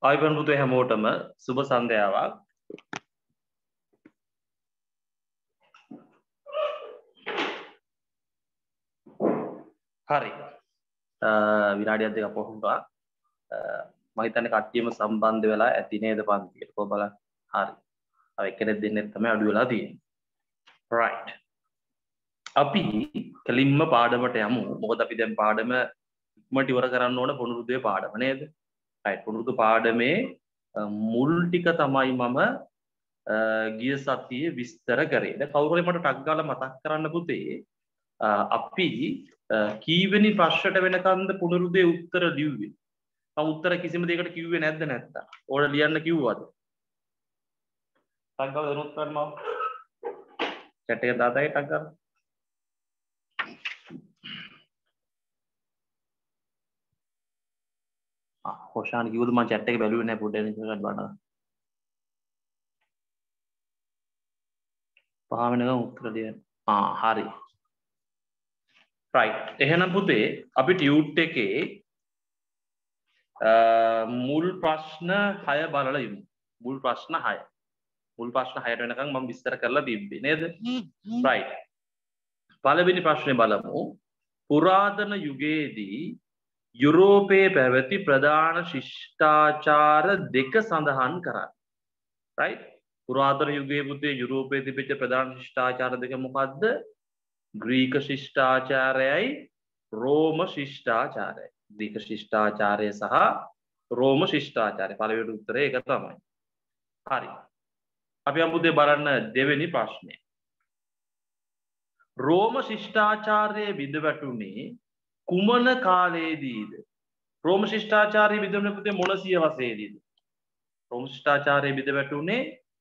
ආයුබෝවන් පුතේ හැමෝටම සුබ සන්ධ්‍යාවක්. හරි. විනාඩියක් දෙකක් පොහොන්ටා මම හිතන්නේ කට්ටියම සම්බන්ධ වෙලා ඇති නේද පන්තියට. කොහොම බලන්න. හරි. අර එක්කෙනෙක් දෙන්නෙක් තමයි අඩු වෙලා තියෙන්නේ. right. අපි කලින්ම පාඩමට යමු. මොකද අපි දැන් පාඩම ඉක්මනට ඉවර කරන්න ඕන පුනරුද්දේ පාඩම නේද? right. පුනරුද්ද පාඩමේ මුල් ටික තමයි මම ගිය සතියේ විස්තර කරේ. දැන් කවුරු හරි මට ටක් ගාලා මතක් කරන්න පුතේ අපි කීවෙනි ප්‍රශ්නට වෙනකන්ද පුනරුද්දේ උත්තර ලිව්වේ? මම උත්තර කිසිම දෙයකට කිව්වේ නැද්ද නැත්තම්? ඕන ලියන්න කිව්වද? ටක් ගාලා දෙනොත් ගන්න මම. chat එක දාතයි ටක් ගාලා. හොෂාන් කිව්වද මම chat එක බැලුවේ නැහැ පොඩ්ඩක් ඉස්සරහට බලන්න. පහ වෙනකම් උත්තර ලියන්න. හරි. right. එහෙනම් පුතේ අපි ටියුට් එකේ මුල් ප්‍රශ්න 6 බලලා ඉමු. මුල් ප්‍රශ්න 6. මුල් ප්‍රශ්න 6ට වෙනකම් මම විස්තර කරලා තිබ්බේ නේද? right. පළවෙනි ප්‍රශ්නේ බලමු. පුරාතන යුගයේදී යුරෝපයේ පැවති ප්‍රධාන ශිෂ්ටාචාර දෙක සඳහන් කරන්න. right. පුරාතන යුගයේ පුතේ යුරෝපයේ තිබිච්ච ප්‍රධාන ශිෂ්ටාචාර දෙක මොකද්ද? ග්‍රීක ශිෂ්ටාචාරයයි රෝම ශිෂ්ටාචාරයයි. ග්‍රීක ශිෂ්ටාචාරය සහ රෝම ශිෂ්ටාචාරය. පළවෙනි උත්තරේ ඒක තමයි. හරි. අපි අමුතේ බලන්න දෙවෙනි ප්‍රශ්නේ. රෝම ශිෂ්ටාචාරයේ විදවැටුනේ කුමන කාලයේදීද? රෝම ශිෂ්ටාචාරයේ විදවැටුනේ පුතේ මොන සියවසේදීද? රෝම ශිෂ්ටාචාරයේ විදවැටුනේ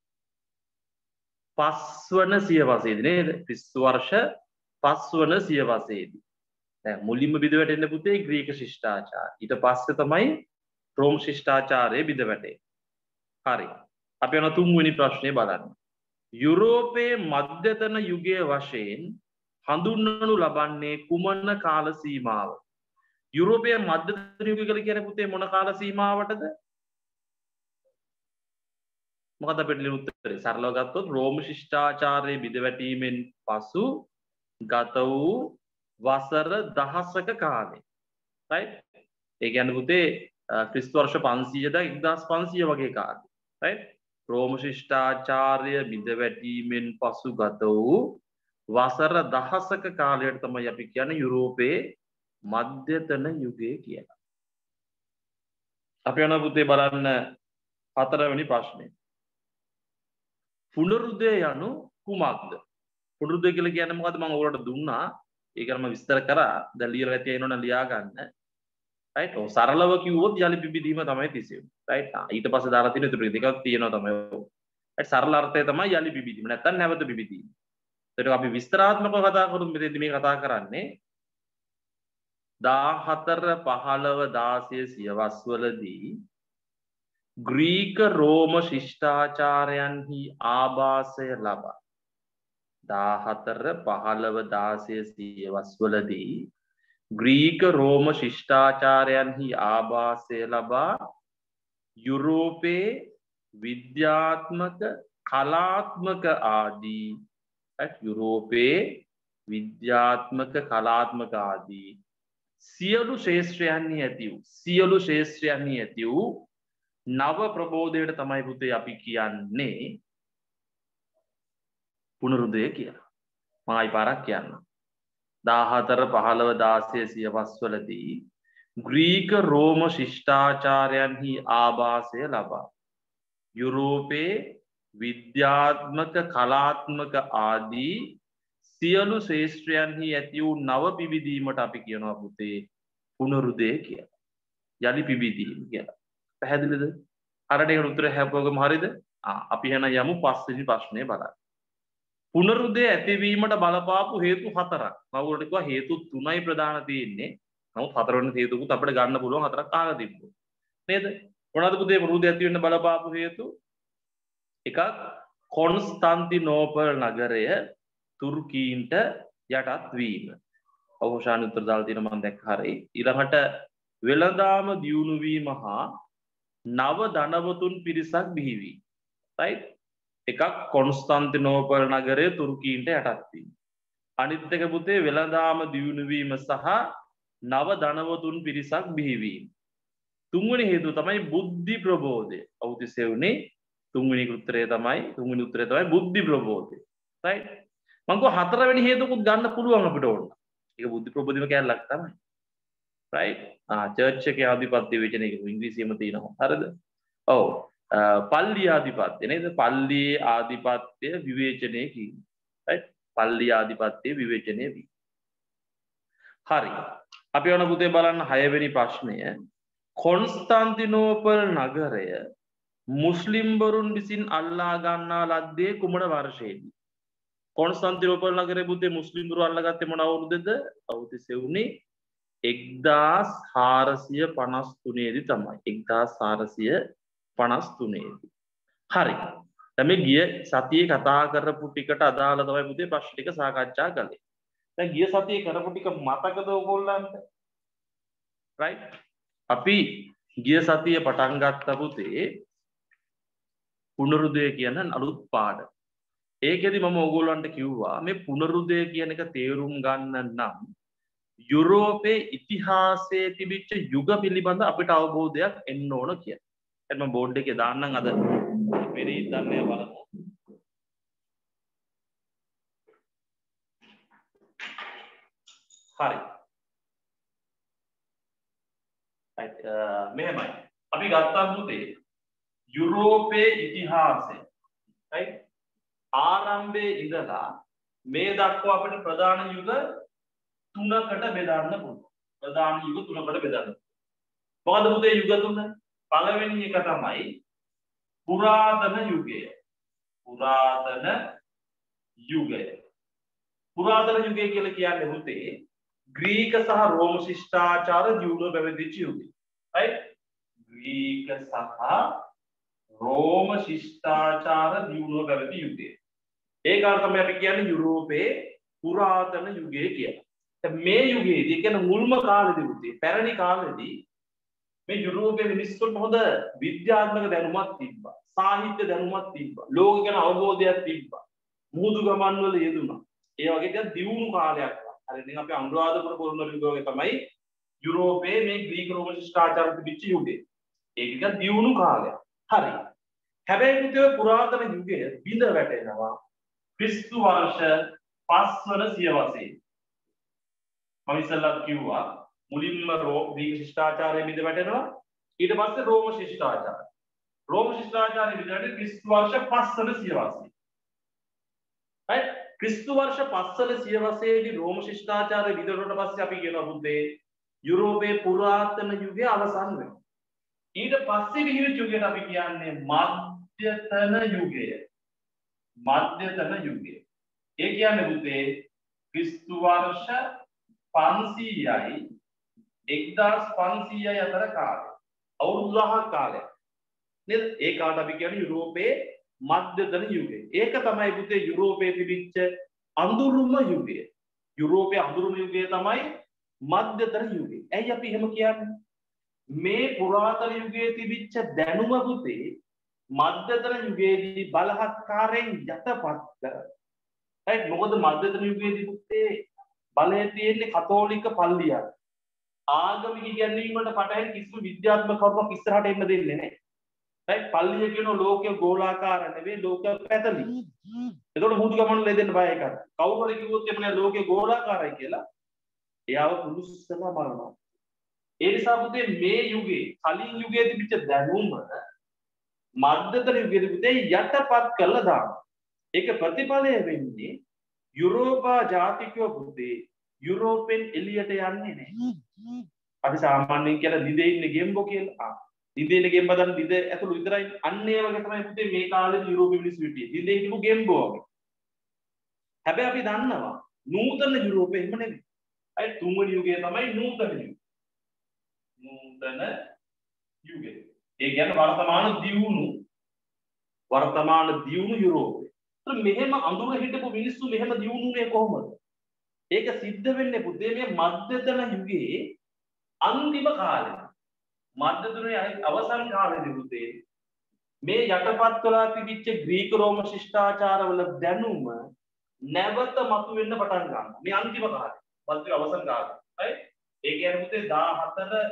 5 වන සියවසේදී නේද? ක්‍රිස්තු වර්ෂ 5 වන සියවසේදී. දැන් මුලින්ම විදවැටෙන්නේ පුතේ ග්‍රීක ශිෂ්ටාචාරය. ඊට පස්සේ තමයි රෝම ශිෂ්ටාචාරයේ විදවැටෙන්නේ. හරි. අපි යන තුන්වෙනි ප්‍රශ්නේ බලන්න. යුරෝපයේ මධ්‍යතන යුගයේ වශයෙන් හඳුන්වනු ලබන්නේ කුමන කාල සීමාව? යුරෝපයේ මධ්‍යතන යුගය කියලා කියන්නේ පුතේ මොන කාල සීමාවටද? මොකද අපිට ලියන උත්තරේ සරලව ගත්තොත් රෝම ශිෂ්ටාචාරයේ බිඳවැටීමෙන් පසු ගත වූ වසර දහසක කාලය. right. ඒ කියන්නේ පුතේ ක්‍රිස්තු වර්ෂ 500 දා 1500 වගේ කාලේ. right. රෝම ශිෂ්ටාචාරය බිඳවැටීමෙන් පසු ගත වූ වසර දහසක කාලයට තමයි අපි කියන්නේ යුරෝපයේ මධ්‍යතන යුගය කියලා. අපි යන පුතේ බලන්න හතරවෙනි ප්‍රශ්නේ. පුනරුද්දය යනු කුමක්ද? පුනරුද්දය කියලා කියන්නේ මොකද්ද? මම ඔයාලට දුන්නා. ඒක නම් විස්තර කරා. දැන් ලියලා නැති අය නෝන ලියා ගන්න. right. ඔව් සරලව කිව්වොත් යලි පිබිදීම තමයි තිසෙන්නේ. right. ඊට පස්සේ දාලා තියෙන ඉතුරු දෙකක් තියෙනවා තමයි. right. සරල අර්ථය තමයි යලි පිබිදීම. නැත්තම් නැවත පිබිදීම. ඒක අපි විස්තරාත්මකව කතා කරුත් මෙතෙන්දි මේ කතා කරන්නේ 14 15 16 සියවස්වලදී ග්‍රීක රෝම ශිෂ්ටාචාරයන්හි ආභාසය ලබා 14 15 16 සියවස්වලදී ග්‍රීක රෝම ශිෂ්ටාචාරයන්හි ආභාසය ලබා යුරෝපයේ විද්‍යාත්මක කලාත්මක ආදී යුරෝපයේ විද්‍යාත්මක කලාත්මක ආදී සියලු ශාස්ත්‍රයන්හි ඇති වූ නව ප්‍රබෝධයට තමයි පුතේ අපි කියන්නේ පුනරුද්දය කියලා. මම ආයි පාරක් කියන්නම්. 14 15 16 සියවස්වලදී ග්‍රීක රෝම ශිෂ්ටාචාරයන්හි ආභාසය ලබා යුරෝපයේ විද්‍යාත්මක කලාත්මක ආදී සියලු ශාස්ත්‍රයන්හි ඇති වූ නව පිබිදීමට අපි කියනවා පුතේ පුනරුද්දය කියලා. යලි පිබිදීම කියලා. පැහැදිලිද? අරට ඒකට උත්තර හැපුවගම හරියද? අපි එහෙනම් යමු පස්වෙනි ප්‍රශ්නේ බලන්න. පුනරුද්දය ඇතිවීමට බලපාපු හේතු 4ක්. මම ඔයාලට කිව්වා හේතු 3යි ප්‍රධාන තියෙන්නේ. නමුත් හතරවෙනි හේතුකුත් අපිට ගන්න පුළුවන් 4ක් අහලා තිබ්බොත්. නේද? මොනවද පුතේ පුනරුද්දය ඇති වෙන්න බලපාපු හේතු? එකක් කොන්ස්ටන්තිනෝපල් නගරය තුර්කීන්ට යටත් වීම. අවශාන උත්තර දාලා තියෙන මම දැක්ක හරියි. ඊළඟට වෙළඳාම දියුණු වීම හා නව ධනවතුන් පිරිසක් බිහි වී. right? එකක් කොන්ස්ටන්තිනෝපල් නගරය තුර්කීන්ට යටත් වීම. අනිත් එක පුතේ වෙළඳාම දියුණු වීම සහ නව ධනවතුන් පිරිසක් බිහි වීම. තුන්වෙනි හේතුව තමයි බුද්ධි ප්‍රබෝධය. අවුතිස්සේ උනේ තුන්වෙනි උත්තරය තමයි බුද්ධි ප්‍රබෝධය. right? මම කිව්වා හතරවෙනි හේතුවකුත් ගන්න පුළුවන් අපිට ඕන. ඒක බුද්ධි ප්‍රබෝධිම කැලලක් තමයි. right? චර්ච් එකේ ආධිපත්‍ය විචනය කියපු ඉංග්‍රීසියෙම තියෙනවා. හරිද? ඔව්. පල්ලි ආධිපත්‍ය නේද? පල්ලියේ ආධිපත්‍ය විවේචනය කිරීම. right? පල්ලි ආධිපත්‍ය විවේචනය වී. හරි. අපි යන පුතේ බලන්න 6 වෙනි ප්‍රශ්නය. කොන්ස්ටන්තිනෝපල් නගරය මුස්ලිම්වරුන් විසින් අල්ලා ගන්නා ලද්දේ කුමන වර්ෂයේදී? කොන්ස්ටන්තිනෝපල් නගරය පුතේ මුස්ලිම්වරු අල්ලාගත්තේ මොන අවුරුද්දේද? අවුරුදු 1453 දී තමයි. 1453 දී. හරි. දැන් මේ ගිය සතියේ කතා කරපු ටිකට අදාළ තමයි පුතේ ප්‍රශ්න ටික සාකච්ඡා කළේ. දැන් ගිය සතියේ කරපු ටික මතකද ඔයගොල්ලන්ට? right? අපි ගිය සතියේ පටන් ගත්ත පුතේ පුනරුදය කියන අලුත් පාඩම. ඒකෙදි මම ඔයගොල්ලන්ට කිව්වා මේ පුනරුදය කියන එක තේරුම් ගන්න නම් යුරෝපයේ ඉතිහාසයේ තිබිච්ච යුග පිළිබඳ අපිට අවබෝධයක් එන්න ඕන කියලා. එහෙනම් මම බෝඩ් එකේ දාන්නම් අද පෙරේ දන්නේ බලමු. හරි. මෙහෙමයි. අපි ගත්තා පුතේ යුරෝපයේ ඉතිහාසය. right? ආරම්භයේ ඉඳලා මේ දක්වා අපිට ප්‍රධාන යුග තුනකට බෙදන්න පුළුවන්. ප්‍රධාන යුග තුනකට බෙදන්න. මොකද පුතේ යුග තුන? පළවෙනි එක තමයි පුරාතන යුගය. පුරාතන යුගය. පුරාතන යුගය කියලා කියන්නේ පුතේ ග්‍රීක සහ රෝම ශිෂ්ටාචාර දියුණුව පැවතිච්ච යුගය. right? ග්‍රීක සහ රෝම ශිෂ්ටාචාර දියුණුව පැවති යුගය. ඒ කාලේ තමයි අපි කියන්නේ යුරෝපයේ පුරාතන යුගය කියලා. මේ යුගයේදී කියන්නේ මුල්ම කාලෙදී පුතේ පැරණි කාලෙදී මේ යුරෝපයේ මිනිස්සුන්ට හොඳ විද්‍යාත්මක දැනුමක් තිබ්බා. සාහිත්‍ය දැනුමක් තිබ්බා. ලෝක ගැන අවබෝධයක් තිබ්බා. මුහුදු ගමන් වල යෙදුණා. ඒ වගේ දැන් දියුණු කාලයක්. හරි ඉතින් අපි අනුරාධපුර පොළොන්නරු යුගයේ තමයි යුරෝපයේ මේ ග්‍රීක රෝම ශිෂ්ටාචාර තිබිච්ච යුගය. ඒක එක දියුණු කාලයක්. හරි. හැබැයි පුතේ පුරාතන යුගය බිඳ වැටෙනවා ක්‍රිස්තු වර්ෂ 5 වන සියවසේ. මම ඉස්සෙල්ලා කිව්වා මුලින්ම ග්‍රීක ශිෂ්ටාචාරය බිඳ වැටෙනවා ඊට පස්සේ රෝම ශිෂ්ටාචාරය. රෝම ශිෂ්ටාචාරය බිඳ වැටෙන්නේ ක්‍රිස්තු වර්ෂ 5 වන සියවසේ. right? ක්‍රිස්තු වර්ෂ 5 වන සියවසේදී රෝම ශිෂ්ටාචාරය බිඳ වැටුණාට පස්සේ අපි කියනවා පුතේ යුරෝපයේ පුරාතන යුගය අවසන් වෙනවා. ඊට පස්සේ විහිවිච්ච යුගයට අපි කියන්නේ මධ්‍යතන යුගය. මධ්‍යතන යුගය. ඒ කියන්නේ පුතේ ක්‍රිස්තු වර්ෂ 500යි 1500යි අතර කාලය. අවුරුදු 1000ක කාලයක්. නේද? ඒ කාලට අපි කියන්නේ යුරෝපයේ මධ්‍යතන යුගය. ඒක තමයි පුතේ යුරෝපයේ තිබිච්ච අඳුරුම යුගය. යුරෝපයේ අඳුරුම යුගය තමයි මධ්‍යතන යුගය. ඇයි අපි එහෙම කියන්නේ? මේ පුරාතන යුගයේ තිබිච්ච දැනුම පුතේ මධ්‍යතන යුගයේදී බලහත්කාරයෙන් යටපත් කරා. right? මොකද මධ්‍යතන යුගයේදී පුතේ බලය තියෙන්නේ කතෝලික පල්ලියක්. ආගමික ඉගැන්වීම් වලට පටහැනි කිසිම විද්‍යාත්මක කරුණක් ඉස්සරහට එන්න දෙන්නේ නැහැ. right? පල්ලිය කියන ලෝකය ගෝලාකාර නෙවෙයි ලෝකය පැතලි. ඒකට මුහුදු ගමන ලෙදෙන්න බය එකක්. කවුරු හරි කිව්වොත් එමේ ලෝකය ගෝලාකාරයි කියලා එයාව පුරුෂසම මරනවා. ඒ නිසා පුතේ මේ යුගයේ කලින් යුගයේ තිබිච්ච දැනුම මධ්‍යතන යුගයේ පුතේ යටපත් කළා දානවා. ඒක ප්‍රතිඵලය වෙන්නේ යුරෝපා ජාතිකයෝ පුතේ යුරෝපෙන් එළියට යන්නේ නැහැ. අපි සාමාන්‍යයෙන් කියන දිදේ ඉන්නේ ගෙම්බෝ කියලා. දිදේ ඉන්නේ ගෙම්බ දන්න දිද ඇතුළු විතරයි. අන්න ඒ වගේ තමයි පුතේ මේ කාලේ යුරෝපෙ මිනිස්සු හිටියේ. දිදේ හිටපු ගෙම්බෝ වගේ. හැබැයි අපි දන්නවා නූතන යුරෝපෙ එහෙම නෙවෙයි. අය තුන්වෙනි යුගය තමයි නූතන යුගය. නූතන යුගය. ඒ කියන්නේ වර්තමාන දියුණු යුරෝපය. මෙහෙම අඳුර හිටපු මිනිස්සු මෙහෙම දියුණුනේ කොහොමද? ඒක සිද්ධ වෙන්නේ පුතේ මේ මධ්‍යතන යුගයේ අන්තිම කාලේ. මධ්‍ය දුරේ අවසන් කාලේදී පුතේ මේ යටපත් වෙලා තිබිච්ච ග්‍රීක රෝම ශිෂ්ටාචාරවල දැනුම නැවත මතුවෙන්න පටන් ගන්නවා. මේ අන්තිම කාලේ. මධ්‍ය අවසන් කාලේ. right? ඒ කියන්නේ පුතේ 14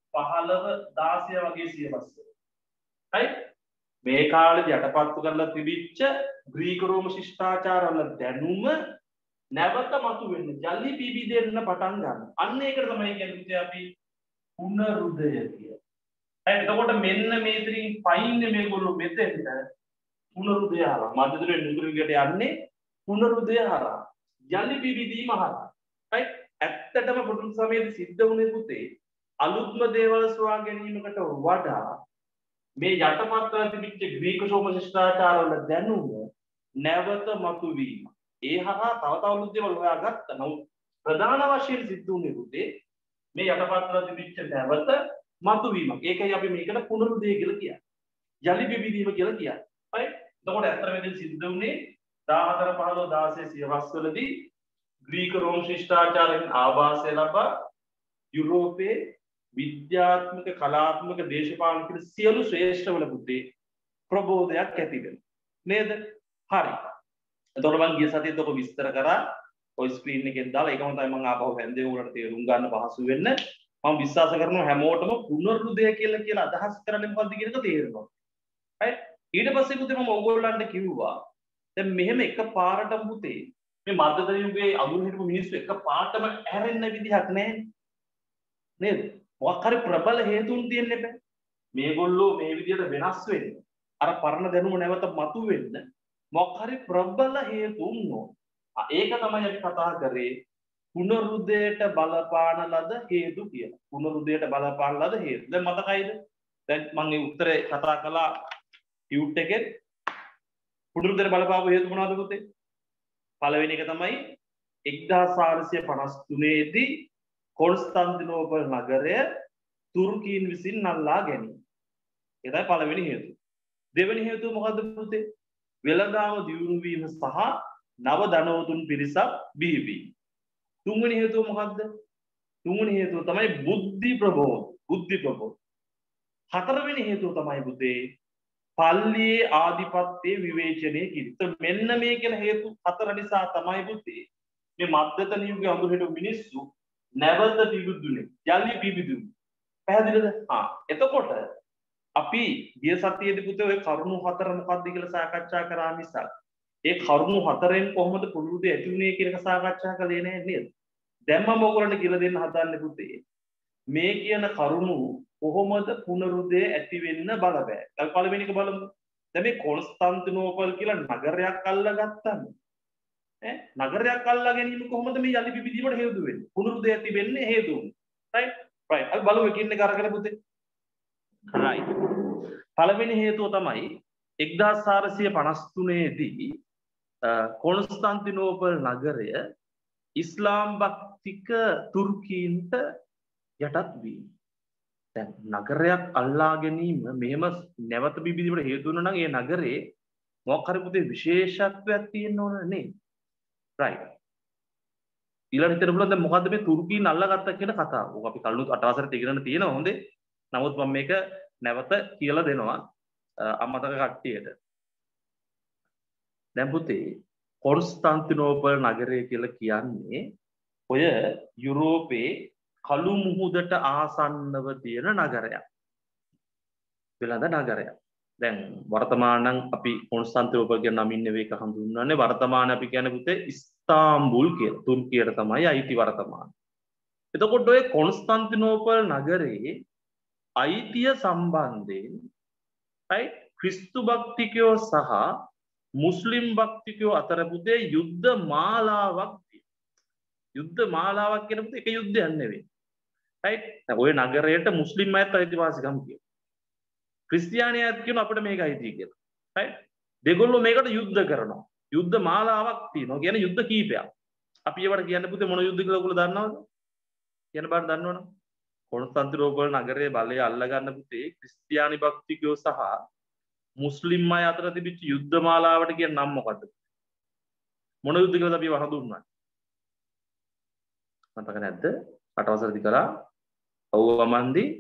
15 16 වගේ සියවස් වල. right? මේ කාලේදී යටපත් කරලා තිබිච්ච ග්‍රීක රෝම ශිෂ්ටාචාරවල දැනුම නැවත මතුවෙන්න ජලි බිබි දෙන්න පටන් ගන්නවා. අන්න ඒකට තමයි කියන්නේ පුතේ අපි පුනරුදය කියලා. එතකොට මෙන්න මේතරින් පයින්නේ මේගොල්ලෝ මෙතෙන්ට පුනරුදය හරහා මධ්‍යදුරේ නුගුරුගට යන්නේ පුනරුදය හරහා යලි පිබිදීම හරහා right ඇත්තටම බුදුන් සමයේදී සිද්ධ වුණේ පුතේ අලුත්ම දේවල් සොයා ගැනීමකට වඩා මේ යටපත් කරලා තිබිච්ච ග්‍රීක සෝම ශිෂ්ටාචාරවල දැනුම නැවත මතුවීම ඒ හරහා තව තව අලුත් දේවල් හොයාගත්තා. නමුත් ප්‍රධාන වශයෙන් සිද්ධ වුණේ පුතේ මේ යටපත් කරලා තිබිච්ච නැවත මතුවීමක්. ඒකයි අපි මේකට පුනරුදය කියලා කියන්නේ. යලි බිබිදීම කියලා කියන්නේ. right? එතකොට ඇත්තට මෙතන සිද්ධ වුණේ 14 15 16 සියවස් වලදී ග්‍රීක රෝම ශිෂ්ටාචාරයෙන් ආభాසය ලබා යුරෝපයේ විද්‍යාත්මක කලාත්මක දේශපාලන කියන සියලු ශ්‍රේෂ්ඨවල පුතේ ප්‍රබෝධයක් ඇති වෙනවා. නේද? හරි. එතකොට මම ගිය සතියේත් ඔක විස්තර කරා. ඔය ස්ක්‍රීන් එකෙන් දාලා ඒකම තමයි මම ආපහු හැන්දේ උගලට තේරුම් ගන්න පහසු වෙන්න. මම විශ්වාස කරනවා හැමෝටම පුනරුදය කියලා අදහස් කරන්නේ මොකද්ද කියන එක තේරෙනවා. right? ඊට පස්සේ පුතේ මම ඕගොල්ලන්ට කිව්වා දැන් මෙහෙම එක පාරටම පුතේ මේ මධ්‍යතර යුගයේ අඳුර හිටපු මිනිස්සු එක පාරටම ඇරෙන්න විදිහක් නැහැ. නේද? මොකක් හරි ප්‍රබල හේතුන් තියෙන්න බෑ. මේගොල්ලෝ මේ විදිහට වෙනස් වෙන්නේ. අර පරණ දැනුම නැවත මතුවෙන්න මොකක් හරි ප්‍රබල හේතුන් නෝ. ඒක තමයි අපි කතා කරේ පුනරුදයට බලපාන ලද හේතු කියලා. පුනරුදයට බලපාන ලද හේතු. දැන් මතකයිද? දැන් මම මේ උත්තරේ කතා කළා ටියුට් එකේ. පුනරුදයට බලපාපු හේතු මොනවද පුතේ? පළවෙනි එක තමයි 1453 දී කොන්ස්ටන්තිනෝපල් නගරය තුර්කීන් විසින් නල්ලා ගැනීම. ඒ තමයි පළවෙනි හේතුව. දෙවෙනි හේතුව මොකද්ද පුතේ? වෙළඳාම දියුණු වීම සහ නව ධනවතුන් පිරිසක් බිහිවීම. තුන්වෙනි හේතුව මොකද්ද? තුන්වෙනි හේතුව තමයි බුද්ධි ප්‍රබෝධ. හතරවෙනි හේතුව තමයි පුතේ පල්ලියේ ආධිපත්‍යයේ විවේචනය කිරීම. මෙන්න මේ කියන හේතු හතර නිසා තමයි පුතේ මේ මධ්‍යතන යුගයේ අඳුර හිටපු මිනිස්සු නැවත පිබිදුනේ. යලි පිබිදුනේ. පැහැදිලිද? එතකොට අපි ගිය සතියේදී පුතේ ඔය කරුණු හතර මොකක්ද කියලා සාකච්ඡා කරා මිසක් ඒ කරුණු හතරෙන් කොහොමද පුනරුදය ඇති වුනේ කියන එක සාකච්ඡා කළේ නැහැ නේද? දැන් මම ඔයගොල්ලන්ට කියලා දෙන්න හදන්නේ පුතේ මේ කියන කරුණු කොහොමද පුනරුදය ඇති වෙන්න බලපෑ. දැන් පළවෙනි එක බලමු. දැන් මේ කොන්ස්ටන්තිනෝපල් කියලා නගරයක් අල්ලගත්තම නගරයක් අල්ලා ගැනීම කොහොමද මේ යලි පිබිදීමට හේතු වෙන්නේ? පුනරුදය ඇති වෙන්නේ හේතු වෙන්නේ. right? අපි බලමු එකින් එක අරගෙන පුතේ. right. පළවෙනි හේතුව තමයි 1453 දී කොන්ස්ටන්තිනෝපල් නගරය ඉස්ලාම් භක්තික තුර්කීන්ට යටත් වීම. දැන් නගරයක් අල්ලා ගැනීම මෙහෙම නැවත බිබිදීමට හේතු වෙනවා නම් ඒ නගරේ මොකක් හරි පුතේ විශේෂත්වයක් තියෙන්න ඕන නේද? right. ඊළඟ හිතන්න පුළුවන් දැන් මොකද්ද මේ තුර්කීන් අල්ලාගත්තා කියන කතාව. ඔක අපි කලින් 8 වසරේ ඉගෙනගෙන තියෙනවා හොඳේ. නමුත් මම මේක නැවත කියලා දෙනවා අමතක කට්ටියට. දැන් පුතේ කොන්ස්ටන්තිනෝපල් නගරය කියලා කියන්නේ ඔය යුරෝපයේ කළු මුහුදට ආසන්නව තියෙන නගරයක්. වෙළඳ නගරයක්. දැන් වර්තමානං අපි කොන්ස්ටන්තිනෝපල් කියන නමින් නෙවෙයි ඒක හඳුන්වන්නේ. වර්තමාන අපි කියන්නේ පුතේ ඉස්තාම්බුල් කියලා. තුර්කියට තමයි අයිති වර්තමාන. එතකොට ඔය කොන්ස්ටන්තිනෝපල් නගරේ අයිතිය සම්බන්ධයෙන් right ක්‍රිස්තු භක්තිකයෝ සහ මුස්ලිම් භක්තිකයෝ අතර පුතේ යුද්ධ මාලාවක් තියෙනවා. යුද්ධ මාලාවක් කියන පුතේ එක යුද්ධයක් නෙවෙයි. right ඔය නගරයට මුස්ලිම් අයත් අයිතිවාසිකම් කියනවා. ක්‍රිස්තියානි අයත් කියන අපිට මේක අයිති කියලා. right දෙගොල්ලෝ මේකට යුද්ධ කරනවා. යුද්ධ මාලාවක් තියෙනවා. කියන්නේ යුද්ධ කීපයක්. අපි ඒවට කියන්නේ පුතේ මොන යුද්ධ කියලා ඔයගොල්ලෝ දන්නවද? කියන බාර දන්නවනේ. කොන්ස්ටන්තිනෝපල් නගරයේ බලය අල්ලා ගන්න පුතේ ක්‍රිස්තියානි භක්තිකයෝ සහ මුස්ලිම් අය අතර තිබිච්ච යුද්ධ මාලාවට කියන නම මොකද්ද? මොන යුද්ධ කියලාද අපි හඳුන්වන්නේ? මතක නැද්ද? 8 වසරේදී කරා අවවමන්දි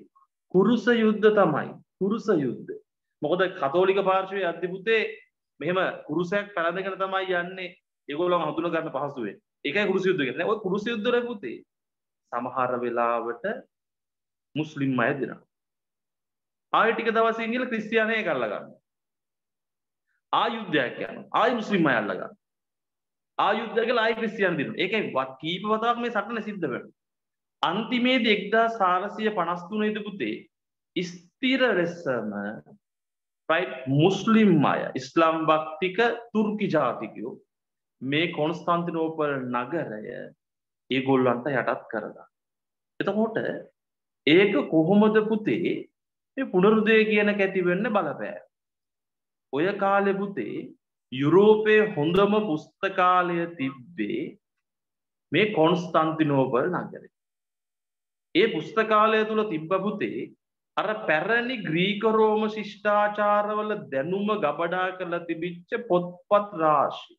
කුරුස යුද්ධ තමයි. කුරුස යුද්ධ. මොකද කතෝලික පාර්ශවයේ අධිපුතේ මෙහෙම කුරුසයක් පැලඳගෙන තමයි යන්නේ. ඒගොල්ලෝ හඳුන ගන්න පහසු වෙන්නේ. ඒකයි කුරුස යුද්ධ කියන්නේ. ඔය කුරුස යුද්ධ වල පුතේ සමහර වෙලාවට මුස්ලිම් අය දෙනවා. ආයෙ ටික දවසකින් ගිහලා ක්‍රිස්තියානිය එක අල්ල ගන්නවා. ආයුද්ධයක් යනවා. ආයෙ මුස්ලිම් අය අල්ල ගන්නවා. ආයුද්ධය කියලා ආයෙ ක්‍රිස්තියානි දෙනවා. ඒකයි කීප වතාවක් මේ සටන සිද්ධ වෙනවා. අන්තිමේදී 1453 දී පුතේ ස්ථිර ලෙසම right මුස්ලිම් අය ඉස්ලාම් භක්තික තුර්කි ජාතිකයෝ මේ කොන්ස්ටාන්තිනෝපල් නගරය ඒගොල්ලන්ට යටත් කරලා. එතකොට ඒක කොහොමද පුතේ මේ පුනරුදය කියන කැති වෙන්න බලපෑ. ඔය කාලේ පුතේ යුරෝපයේ හොඳම පුස්තකාලය තිබ්බේ මේ කොන්ස්ටාන්තිනෝපල් නගරේ. ඒ පුස්තකාලය තුල තිබ්බ පුතේ අර පැරණි ග්‍රීක රෝම ශිෂ්ටාචාරවල දැනුම ගබඩා කරලා තිබිච්ච පොත්පත් රාශිය.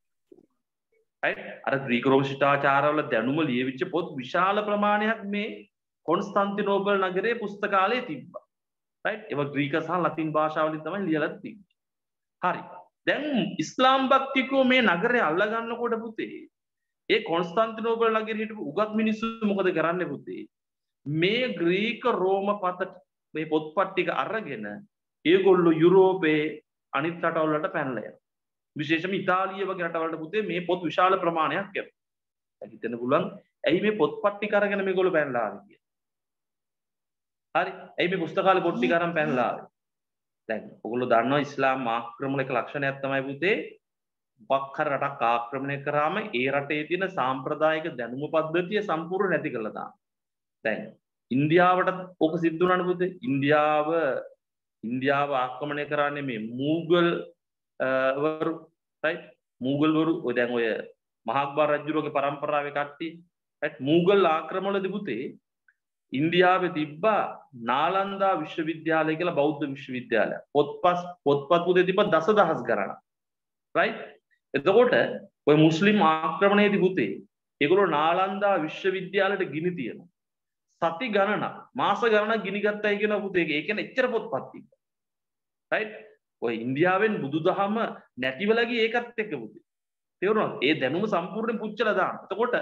අර ග්‍රීක රෝම ශිෂ්ටාචාරවල දැනුම ලියවිච්ච පොත් විශාල ප්‍රමාණයක් මේ කොන්ස්ටාන්තිනෝපල් නගරයේ පුස්තකාලයේ තිබ්බා. right ඒවා ග්‍රීක සහ ලතින් භාෂාවලින් තමයි ලියලා තිබ්බේ. හරි. දැන් ඉස්ලාම් භක්තිකෝ මේ නගරය අල්ල ගන්නකොට පුතේ ඒ කොන්ස්ටාන්තිනෝපල් නගරේ හිටපු උගත් මිනිස්සු මොකද කරන්නේ පුතේ? මේ ග්‍රීක රෝම පත මේ පොත්පත් ටික අරගෙන ඒගොල්ලෝ යුරෝපයේ අනිත් රටවල් වලට පැනලා යනවා. විශේෂයෙන්ම ඉතාලිය වගේ රටවලට පුතේ මේ පොත් විශාල ප්‍රමාණයක් යනවා. හිතෙන්න පුළුවන් ඇයි මේ පොත්පත් ටික අරගෙන මේගොල්ලෝ පැනලා ආවේ කියලා. හරි. ඇයි මේ පුස්තකාලේ පොත් ටික අරන් පැනලා ආවේ? දැන් ඔයගොල්ලෝ දන්නවා ඉස්ලාම් ආක්‍රමණයක ලක්ෂණයක් තමයි පුතේ මොකක් හරි රටක් ආක්‍රමණය කරාම ඒ රටේ තියෙන සාම්ප්‍රදායික දැනුම පද්ධතිය සම්පූර්ණ නැති කරලා දානවා. දැන් ඉන්දියාවට ඕක සිද්ධ වුණානේ පුතේ. ඉන්දියාව ආක්‍රමණය කරන්නේ මේ මූගල් වරු right මූගල් වරු ඔය දැන් ඔය මහාක්බර් රජුගේ පරම්පරාවේ කට්ටිය right මූගල් ආක්‍රමණවලදී පුතේ ඉන්දියාවේ තිබ්බා නාලන්දා විශ්වවිද්‍යාලය කියලා බෞද්ධ විශ්වවිද්‍යාලය. පොත්පත් පුතේ තිබ්බ දසදහස් ගණනක්. right එතකොට ඔය මුස්ලිම් ආක්‍රමණයේදී පුතේ ඒගොල්ලෝ නාලන්දා විශ්වවිද්‍යාලයට ගිනි තියනවා. සති ගණනක් මාස ගණනක් ගිනි ගත්තයි කියන පුතේ ඒක කියන්නේ එච්චර පොත්පත් තිබ්බා. right ඔය ඉන්දියාවෙන් බුදුදහම නැතිවලා ගියේ ඒකත් එක්ක පුතේ. තේරුණාද? ඒ දැනුම සම්පූර්ණයෙන් පුච්චලා දාන්න. එතකොට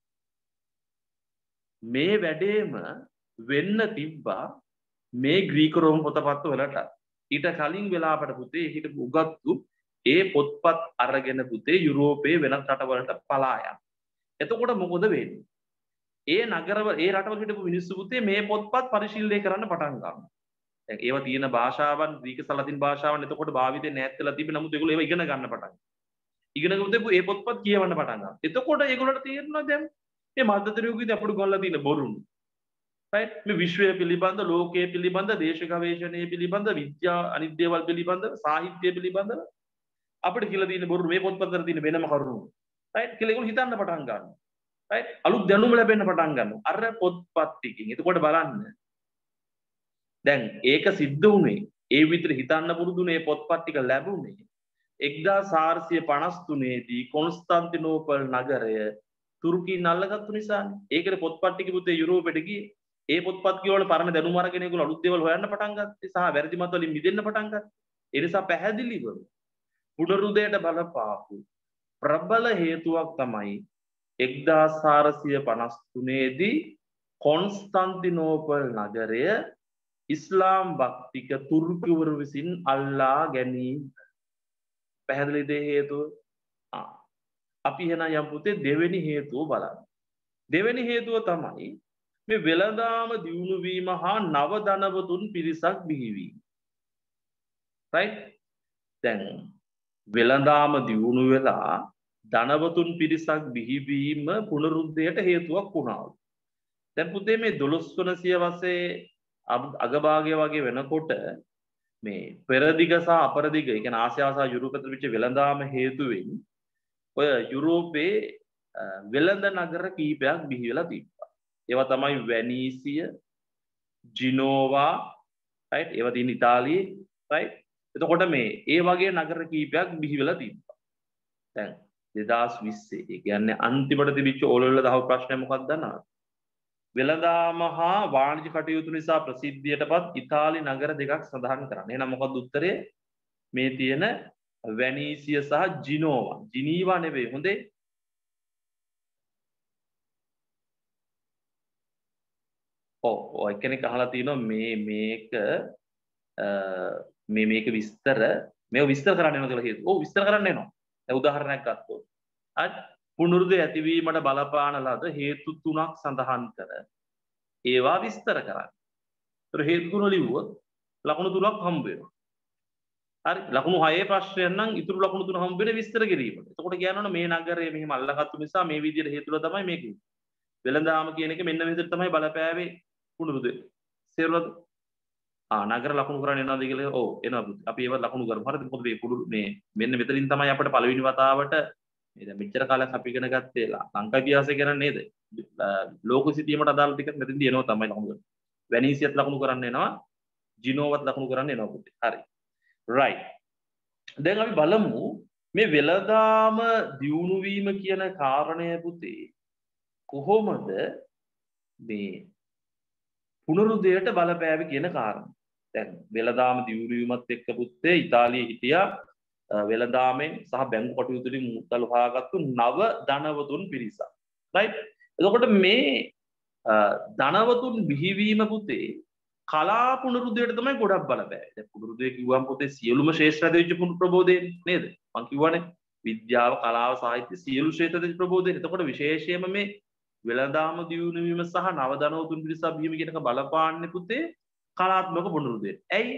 මේ වැඩේම වෙන්න තිබ්බා මේ ග්‍රීක රෝම පොතපත් වලට. ඊට කලින් වෙලාවට පුතේ හිටපු උගත්තු ඒ පොත්පත් අරගෙන පුතේ යුරෝපයේ වෙනත් රටවලට පලා යනවා. එතකොට මොකද වෙන්නේ? ඒ නගරවල ඒ රටවල හිටපු මිනිස්සු පුතේ මේ පොත්පත් පරිශීලනය කරන්න පටන් ගන්නවා. දැන් ඒවා තියෙන භාෂාවන් ග්‍රීක සහ ලතින් භාෂාවන් එතකොට භාවිතේ නැත් වෙලා තිබෙන නමුත් ඒගොල්ලෝ ඒවා ඉගෙන ගන්න පටන් ගන්නවා. ඉගෙන ගත්තොත් ඒ පොත්පත් කියවන්න පටන් ගන්නවා. එතකොට ඒගොල්ලන්ට තේරෙනවා දැන් මේ මධ්‍යතර යුගයේදී අපිට ගොල්ලලා තියෙන බොරුණු. right මේ විශ්වය පිළිබඳ ලෝකයේ පිළිබඳ දේශ ගවේෂණයේ පිළිබඳ විද්‍යා අනිත් දේවල් පිළිබඳ සාහිත්‍ය පිළිබඳ අපිට කියලා තියෙන බොරුණු මේ පොත්පත්වල තියෙන වෙනම කරුණු. right කියලා ඒගොල්ලෝ හිතන්න පටන් ගන්නවා. right අලුත් දැනුම ලැබෙන්න පටන් ගන්නවා අර පොත්පත් ටිකෙන්. එතකොට බලන්න දැන් ඒක සිද්ධ වුණේ ඒ විතර හිතන්න පුරුදුනේ පොත්පත් ටික ලැබුණේ 1453 දී කොන්ස්ටාන්තිනෝපල් නගරය තුර්කීන් අල්ලගත්තු නිසානේ. ඒකේ පොත්පත් ටික පුතේ යුරෝපෙට ගියේ. ඒ පොත්පත් කියවල පරණ දැනුම අරගෙන ඒගොල්ලෝ අලුත් දේවල් හොයන්න පටන් ගත්තේ සහ වැරදි මත වලින් මිදෙන්න පටන් ගත්තා. ඒ නිසා පැහැදිලිව පුනරුදයට බලපාපු ප්‍රබල හේතුවක් තමයි 1453 දී කොන්ස්ටාන්තිනෝපල් නගරය ඉස්ලාම් භක්තික තුර්කවරු විසින් අල්ලා ගැනීම. පැහැදිලිද හේතුව? අපි එහෙනම් යම් පුතේ දෙවෙනි හේතුව බලන්න. දෙවෙනි හේතුව තමයි මේ වෙළඳාම දියුණු වීම හා නව ධනවතුන් පිරිසක් බිහිවීම. right දැන් වෙළඳාම දියුණු වෙලා ධනවතුන් පිරිසක් බිහිවීම පුනරුද්ධයට හේතුවක් වුණා. දැන් පුතේ මේ 12 වන සියවසේ අගභාගය වගේ වෙනකොට මේ පෙරදිග සහ අපරදිග ඒ කියන්නේ ආසියාව සහ යුරෝප අතර විච වෙළඳාම හේතුවෙන් ඔය යුරෝපයේ වෙළඳ නගර කීපයක් බිහි වෙලා තිබ්බා. ඒවා තමයි වැනීසිය, ජිනෝවා, right? ඒවා තියෙන ඉතාලියේ, right? එතකොට මේ ඒ වගේ නගර කීපයක් බිහි වෙලා තිබ්බා. දැන් 2020 ඒ කියන්නේ අන්තිමට තිබිච්ච ඕලෙවල් දහව ප්‍රශ්නය මොකක්ද දන්නවද? වෙළඳාම හා වාණිජ කටයුතු නිසා ප්‍රසිද්ධියටපත් ඉතාලි නගර දෙකක් සඳහන් කරන්න. එහෙනම් මොකක්ද උත්තරේ? මේ තියෙන වැනීසිය සහ ජිනෝවා. ජිනීවා නෙවෙයි. හොඳේ. ඔය කෙනෙක් අහලා තියෙනවා මේක විස්තර මේක විස්තර කරන්න වෙනවා කියලා හේතුව. ඔව් විස්තර කරන්න වෙනවා. දැන් උදාහරණයක් ගත්තොත්. හරි. පුනරුදේ ඇතිවීමට බලපාන ලද හේතු තුනක් සඳහන් කර ඒවා විස්තර කරන්න. ඒතර හේතු තුන ලිව්වොත් ලකුණු තුනක් හම්බ වෙනවා. හරි. ලකුණු 6 ප්‍රශ්නයක් නම් ඉතුරු ලකුණු තුන හම්බ වෙන්නේ විස්තර කිරීමට. එතකොට කියනවනේ මේ නගරය මෙහිම අල්ලගත්තු නිසා මේ විදිහට හේතුල තමයි මේක. වෙළඳාම කියන එක මෙන්න මේ විදිහට තමයි බලපෑවේ පුනරුදේ. තේරුණාද? නගර ලකුණු කරන්න එනවාද කියලා? ඔව් එනවා පුතේ. අපි ඒවත් ලකුණු කරමු. හරිද? මොකද මේ මෙන්න මෙතනින් තමයි අපිට පළවෙනි වතාවට මේ දැන් මෙච්චර කාලයක් අපි ඉගෙන ගත්තේ ලංකා ඉතිහාසය ගැන නේද? ලෝක සිතියමට අදාළ ටික මෙතනදී එනවා තමයි ලකුණු කරන්නේ. වැනීසියත් ලකුණු කරන්න එනවා. ජිනෝවත් ලකුණු කරන්න එනවා පුතේ. හරි. right. දැන් අපි බලමු මේ වෙළඳාම දියුණු වීම කියන කාරණය පුතේ කොහොමද මේ පුනරුදයට බලපෑවේ කියන කාරණය. දැන් වෙළඳාම දියුණු වීමත් එක්ක පුතේ ඉතාලියේ හිටියා වෙළඳාමෙන් සහ බැංකු කටයුතු වලින් මුදල් හොයාගත්තු නව ධනවතුන් පිරිසක්. right. එතකොට මේ ධනවතුන් බිහිවීම පුතේ කලා පුනරුදයට තමයි ගොඩක් බලපෑවේ. දැන් පුනරුදය කිව්වම පුතේ සියලුම ශේෂ්ත්‍ර දෙවිච්ච ප්‍රබෝධය නේද? මම කිව්වනේ විද්‍යාව, කලාව, සාහිත්‍ය සියලු ක්ෂේත්‍ර දෙවිච්ච ප්‍රබෝධය. එතකොට විශේෂයෙන්ම මේ වෙළඳාම දියුණු වීම සහ නව ධනවතුන් පිරිසක් බිහිවීම කියන එක බලපාන්නේ පුතේ කලාත්මක පුනරුදයට. ඇයි?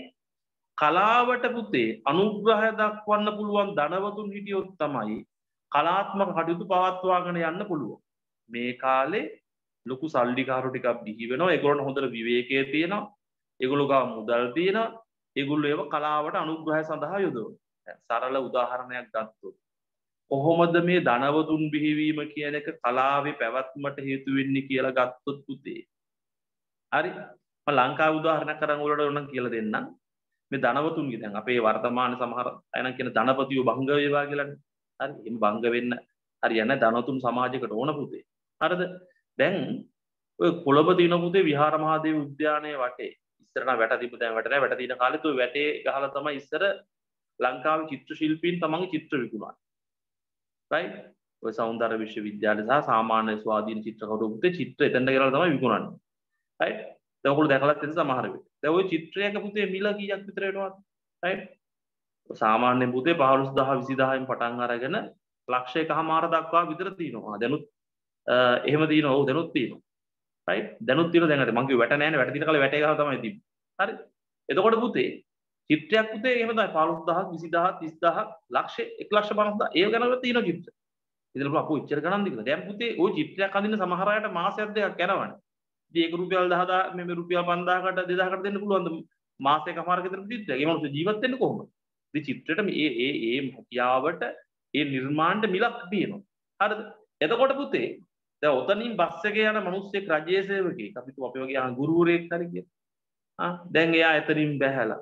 කලාවට පුතේ අනුග්‍රහය දක්වන්න පුළුවන් ධනවතුන් හිටියොත් තමයි කලාත්මක කටයුතු පවත්වාගෙන යන්න පුළුවන්. මේ කාලේ ලොකු සල්ලිකාරු ටිකක් බිහි වෙනවා. ඒගොල්ලන්ට හොඳට විවේකයේ තියෙනවා. ඒගොල්ලෝ ගාව මුදල් තියෙනවා. ඒගොල්ලෝ ඒව කලාවට අනුග්‍රහය සඳහා යොදවනවා. සරල උදාහරණයක් ගත්තොත් කොහොමද මේ ධනවතුන් බිහිවීම කියන එක කලාවේ පැවැත්මට හේතු වෙන්නේ කියලා ගත්තොත් පුතේ. හරි. මම ලංකාව උදාහරණයක් කරන් ඔයාලට උනම් කියලා දෙන්නම්. මේ ධනවතුන්ගේ දැන් අපේ වර්තමාන සමහර අය නම් කියන ධනපතියෝ භංග වේවා කියලානේ. හරි. එහෙම භංග වෙන්න හරියන්නේ ධනවතුන් සමාජයකට ඕන පුතේ. හරිද? දැන් ඔය කොළඹ තියෙන පුතේ විහාර මහදේව උද්‍යානයේ වටේ ඉස්සර නම් වැට තිබ්බ දැන් වැට නැහැ. වැට තියෙන කාලෙත් ඔය වැටේ ගහලා තමයි ඉස්සර ලංකාවේ චිත්‍ර ශිල්පීන් තමන්ගේ චිත්‍ර විකුණන්නේ. right. ඔය සෞන්දර්ය විශ්වවිද්‍යාලය සහ සාමාන්‍ය ස්වාධීන චිත්‍රකරු පුතේ චිත්‍ර එතනට ගෙනලා තමයි විකුණන්නේ. right. දැන් ඔයගොල්ලෝ දැකලා තියෙන සමහර වෙලේ. දැන් ওই චිත්‍රයක පුතේ මිල කීයක් විතර වෙනවද? right. සාමාන්‍යයෙන් පුතේ 15000 20000න් පටන් අරගෙන ලක්ෂයකමාර දක්වා විතර තියෙනවා. දැනුත් එහෙම තියෙනවා. ඔව් දැනුත් තියෙනවා. right. දැනුත් තියෙනවා. දැන් අර මං කිව්ව වැට නැහැනේ. වැට තියෙන කාලේ වැටේ ගහලා තමයි තිබ්බේ. හරි. එතකොට පුතේ චිත්‍රයක් පුතේ එහෙම තමයි 15000 20000 30000 ලක්ෂ 1,50,000 ඒ ගණනවල තියෙන චිත්‍ර. ඉතින් අපෝ ඉච්චර ගණන්ද කියලා. දැන් පුතේ ওই චිත්‍රයක් අඳින්න සමහර අයට මාසයක් දෙකක් යනවනේ. ඉතින් ඒක රුපියල් 10000 මේ රුපියල් 5000කට 2000කට දෙන්න පුළුවන්ද මාසයකමාරක විතර චිත්‍රයක්. ඒ මොනවද ජීවත් වෙන්නේ කොහොමද? ඉතින් චිත්‍රෙට මේ හැකියාවට ඒ නිර්මාණයට මිලක් තියෙනවා. හරිද? එතකොට පුතේ දැන් ඔතනින් බස් එකේ යන මිනිස්සෙක් රජයේ සේවකයෙක් අපි වගේ අහන ගුරුවරයෙක් හරි කියලා. දැන් එයා එතනින් බැහැලා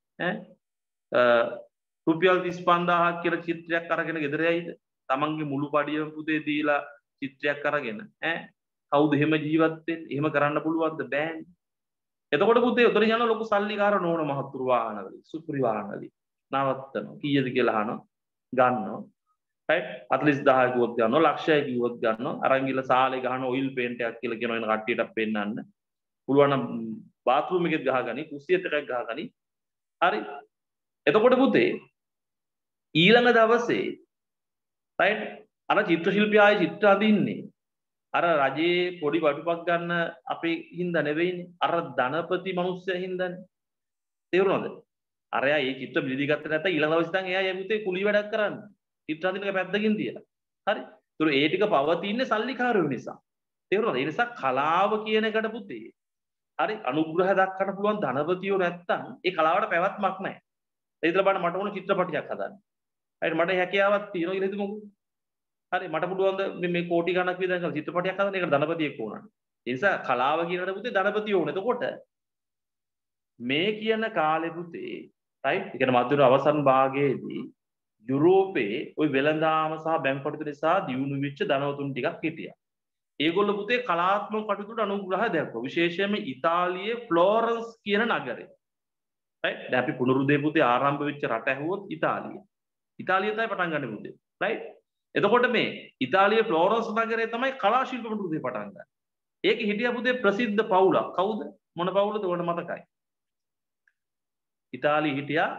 රුපියල් 35000ක් කියලා චිත්‍රයක් අරගෙන ගෙදර යයිද? තමන්ගේ මුළු පඩියම පුතේ දීලා චිත්‍රයක් අරගෙන කවුද එහෙම ජීවත් වෙන්නේ? එහෙම කරන්න පුළුවන්ද? බෑනේ. එතකොට පුතේ උතන යන ලොකු සල්ලිකාර නෝන මහතුරු වාහනවල සුපුරි වාහනවල නවත්තනවා. කීයද කියලා අහනවා. ගන්නවා. right 40000 කිව්වොත් ගන්නවා. ලක්ෂයක් කිව්වොත් ගන්නවා. අරන් ගිහලා සාලේ ගහන ඔයිල් පේන්ට් එකක් කියලා කියන එන කට්ටියට පෙන්නන්න. පුළුවන් නම් බාත්රූම් එකෙත් ගහගනි, කුස්සියත් එකක් ගහගනි. හරි. එතකොට පුතේ ඊළඟ දවසේ right අර චිත්‍ර ශිල්පියා චිත්‍ර අඳින්නේ අර රජයේ පොඩි වටුපක් ගන්න අපේ හින්දා නෙවෙයිනේ අර ධනපති මිනිස්සයා හින්දානේ. තේරුණාද? අරයා මේ චිත්‍ර බිලිදි ගත්තේ නැත්නම් ඊළඟ දවසේ ඉඳන් එයා යමුතේ කුලී වැඩක් කරන්නේ. චිත්‍ර අඳින එක පැත්තකින් තියලා. හරි. ඒතර ඒ ටික පවතින්නේ සල්ලිකාරයෝ නිසා. තේරුණාද? ඒ නිසා කලාව කියන එකට පුතේ හරි අනුග්‍රහ දක්වන්න පුළුවන් ධනපතියෝ නැත්තම් ඒ කලාවට පැවැත්මක් නැහැ. ඒ ඉතල බලන්න මට ඕන චිත්‍රපටියක් හදන්න. හරි මට හැකියාවක් තියෙනවා කියලා හිතමුකෝ. හරි මට පුළුවන් ද මේ කෝටි ගණක් විතර කරලා චිත්‍රපටියක් හදන්න ඒකට ධනපතියෙක් ඕනනේ. ඒ නිසා කලාව කියනකට පුතේ ධනපතියෝ ඕනේ. එතකොට මේ කියන කාලේ පුතේ right ඒ කියන්නේ මධ්‍යම අවසන් භාගයේදී යුරෝපයේ ওই වෙළඳාම සහ බැංකු කටයුතු නිසා දියුණු වෙච්ච ධනවතුන් ටිකක් හිටියා. ඒගොල්ලෝ පුතේ කලාත්මක කටයුතුට අනුග්‍රහ දැක්වුවා. විශේෂයෙන්ම ඉතාලියේ ෆ්ලෝරන්ස් කියන නගරේ. right? දැන් අපි පුනරුදේ පුතේ ආරම්භ වෙච්ච රට ඇහුවොත් ඉතාලිය. ඉතාලිය තමයි පටන් ගන්න පුතේ. right? එතකොට මේ ඉතාලියේ ෆ්ලෝරන්ස් නගරේ තමයි කලා ශිල්ප පුනරුදේ පටන් ගන්න. ඒක හිටියා පුතේ ප්‍රසිද්ධ පවුලක්. කවුද? මොන පවුලද? ඔයාලට මතකයි. ඉතාලියේ හිටියා